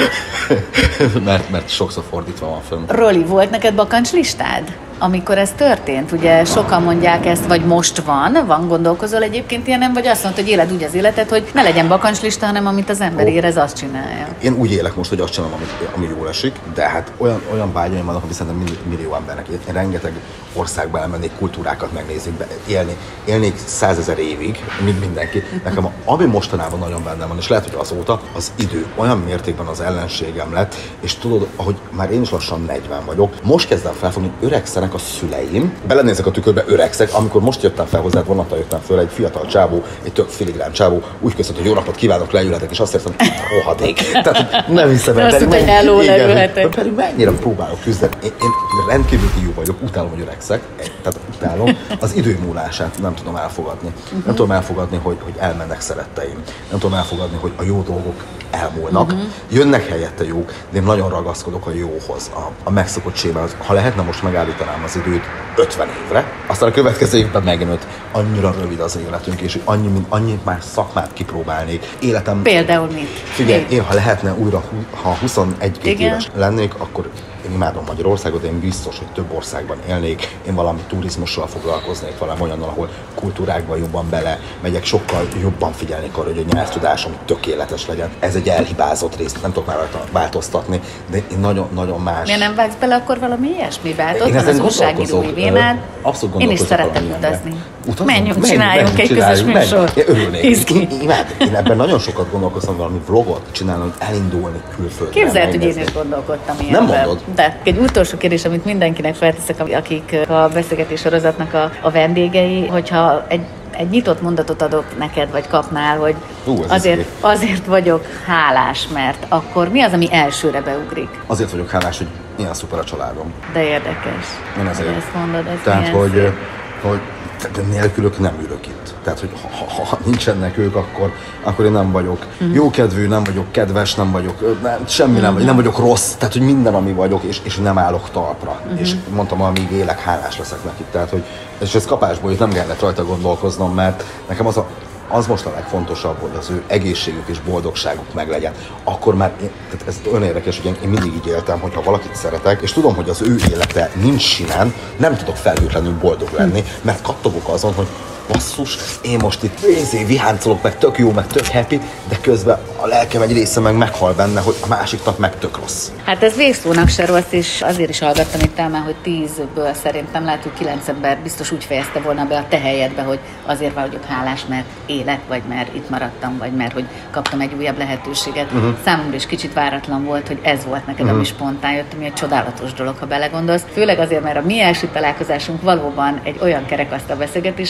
mert, mert sokszor fordítva van fönn. Roli, volt neked bakancslistád? Amikor ez történt, ugye sokan mondják ezt, vagy most van, van gondolkozol egyébként ilyenem, vagy azt mondod, hogy éled úgy az életet, hogy ne legyen bakancslista, hanem amit az ember érez, azt csinálja. Én úgy élek most, hogy azt csinálom, amit, ami jól esik, de hát olyan, olyan vágyaim vannak, ami szerintem millió embernek. Én rengeteg országba elmennék, kultúrákat megnézni, élni, élnék százezer évig, mint mindenki. Nekem ami mostanában nagyon bennem van, és lehet, hogy azóta az idő olyan mértékben az ellenségem lett, és tudod, ahogy már én is lassan negyven vagyok, most kezdem felfogni, öregszenek a szüleim, belenézek a tükörbe, öregszek, amikor most jöttem fel hozzád, vonattal jöttem föl, egy fiatal csávó, egy tök filigrán csávó, úgy köszönt, hogy jó napot kívánok, leülhetek, és azt értem, hogy rohadék. Tehát nem hiszem el. Azt mondta, hogy elólelülhetek. Pedig mennyire próbálok küzdeni. Én, én rendkívül jó vagyok, utálom, hogy öregszek, tehát utálom. Az idő múlását nem tudom elfogadni. Uh-huh. Nem tudom elfogadni, hogy, hogy elmennek szeretteim. Nem tudom elfogadni, hogy a jó dolgok elmúlnak. Uh-huh. Jönnek helyette jók, de én nagyon ragaszkodok a jóhoz, a, a megszokott sémához. Ha lehetne, most megállítanám az időt ötven évre, aztán a következő évben megnőtt. Annyira rövid az életünk, és annyi, mint annyi már szakmát kipróbálnék. Életem... Például mit? Figyelj, én ha lehetne újra, ha huszonegy-két éves lennék, akkor én imádom Magyarországot, én biztos, hogy több országban élnék, én valami turizmussal foglalkoznék, valami olyannal, ahol kultúrákban jobban bele megyek, sokkal jobban figyelnék arra, hogy a nyelvtudásom tökéletes legyen. Ez egy elhibázott rész, nem tudok már rajta változtatni, de én nagyon-nagyon más. Miért nem vágsz bele akkor valami ilyesmibe? Ott van az újságírói vénád. Én is szeretek utazni. Menjünk, csináljunk egy közös műsort. Örülnék. Imád, én ebben nagyon sokat gondolkoztam, valami vlogot csinálni, hogy elindulni külföldre. Képzeld, hogy én is gondolkodtam ilyenben. Nem mondod? De egy utolsó kérdés, amit mindenkinek felteszek, akik a beszélgetés sorozatnak a, a vendégei, hogyha egy, egy nyitott mondatot adok neked, vagy kapnál, hogy Hú, azért, azért vagyok hálás, mert akkor mi az, ami elsőre beugrik? Azért vagyok hálás, hogy ilyen szuper a családom. De érdekes. Én ezért. Ezt mondod, ez Tehát, hogy, hogy de nélkülök nem ülök itt. Tehát, hogy ha, ha, ha nincsenek ők, akkor, akkor én nem vagyok uh-huh. jókedvű, nem vagyok kedves, nem vagyok, nem, semmi uh-huh. nem, nem vagyok rossz. Tehát, hogy minden, ami vagyok, és, és nem állok talpra. Uh-huh. És mondtam, amíg élek, hálás leszek nekik. Tehát, hogy, és ez kapásból, hogy nem kellett rajta gondolkoznom, mert nekem az a az most a legfontosabb, hogy az ő egészségük és boldogságuk meglegyen. Akkor már, én, tehát ez olyan érdekes, hogy én, én mindig így éltem, hogy ha valakit szeretek, és tudom, hogy az ő élete nincs sinen, nem tudok felhőtlenül boldog lenni, mert kattogok azon, hogy basszus, én most itt nézé, viháncolok, meg tök jó, meg tök happy, de közben a lelkem egy része meg meghal benne, hogy a másiknak meg tök rossz. Hát ez végszónak se rossz, és azért is hallgattam itt el, mert hogy tízből szerintem lehet, hogy kilenc ember biztos úgy fejezte volna be a te helyedbe, hogy azért vagyok hálás, mert élek, vagy mert itt maradtam, vagy mert hogy kaptam egy újabb lehetőséget. Uh-huh. Számomra is kicsit váratlan volt, hogy ez volt neked, uh-huh. ami spontán jött, ami egy csodálatos dolog, ha belegondolsz. Főleg azért, mert a mi első találkozásunk valóban egy olyan kerekasztal beszélgetés volt, ami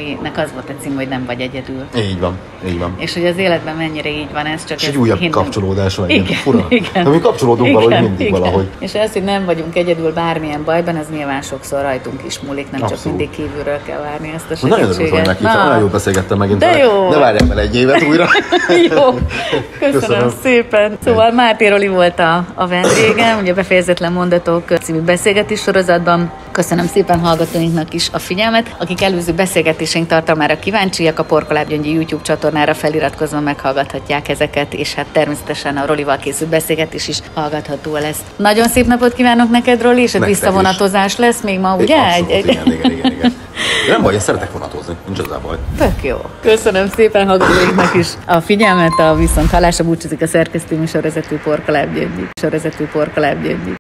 aminek az volt a cím, hogy nem vagy egyedül. Így van, így van. És hogy az életben mennyire így van ez, csak és egy újabb hinten... kapcsolódás van, igen, igen, fura. Igen. De mi kapcsolódunk igen, valahogy mindig igen. valahogy. És az, hogy nem vagyunk egyedül bármilyen bajban, az nyilván sokszor rajtunk is múlik, nem abszolút. Csak mindig kívülről kell várni ezt a segítséget. Nagyon örülök, hogy meghívtam, nagyon jól beszélgettem megint. De jó. Ne várjál vele egy évet újra. Jó, köszönöm, köszönöm szépen. Szóval Máté Roli volt a, a vendégem, ugye Befejezetlen mondatok című beszélgetés sorozatban. Köszönöm szépen hallgatóinknak is a figyelmet. Akik előző beszélgetéseink tartalmára kíváncsiak, a Porkolábgyöngyi YouTube csatornára feliratkozva meghallgathatják ezeket, és hát természetesen a Rolival készült beszélgetés is hallgatható lesz. Nagyon szép napot kívánok neked, Roli, és egy visszavonatozás lesz még ma, ugye? Abszolút, egy, igen, igen, igen, igen. Nem baj, én szeretek vonatozni, nincs az a baj. Tök jó. Köszönöm szépen hallgatóinknak is a figyelmet, a viszonthallásra búcsúzik a szerkesztő műsorvezető Porkolábgyöngyi. Sorvezető Porkolábgyöngyi.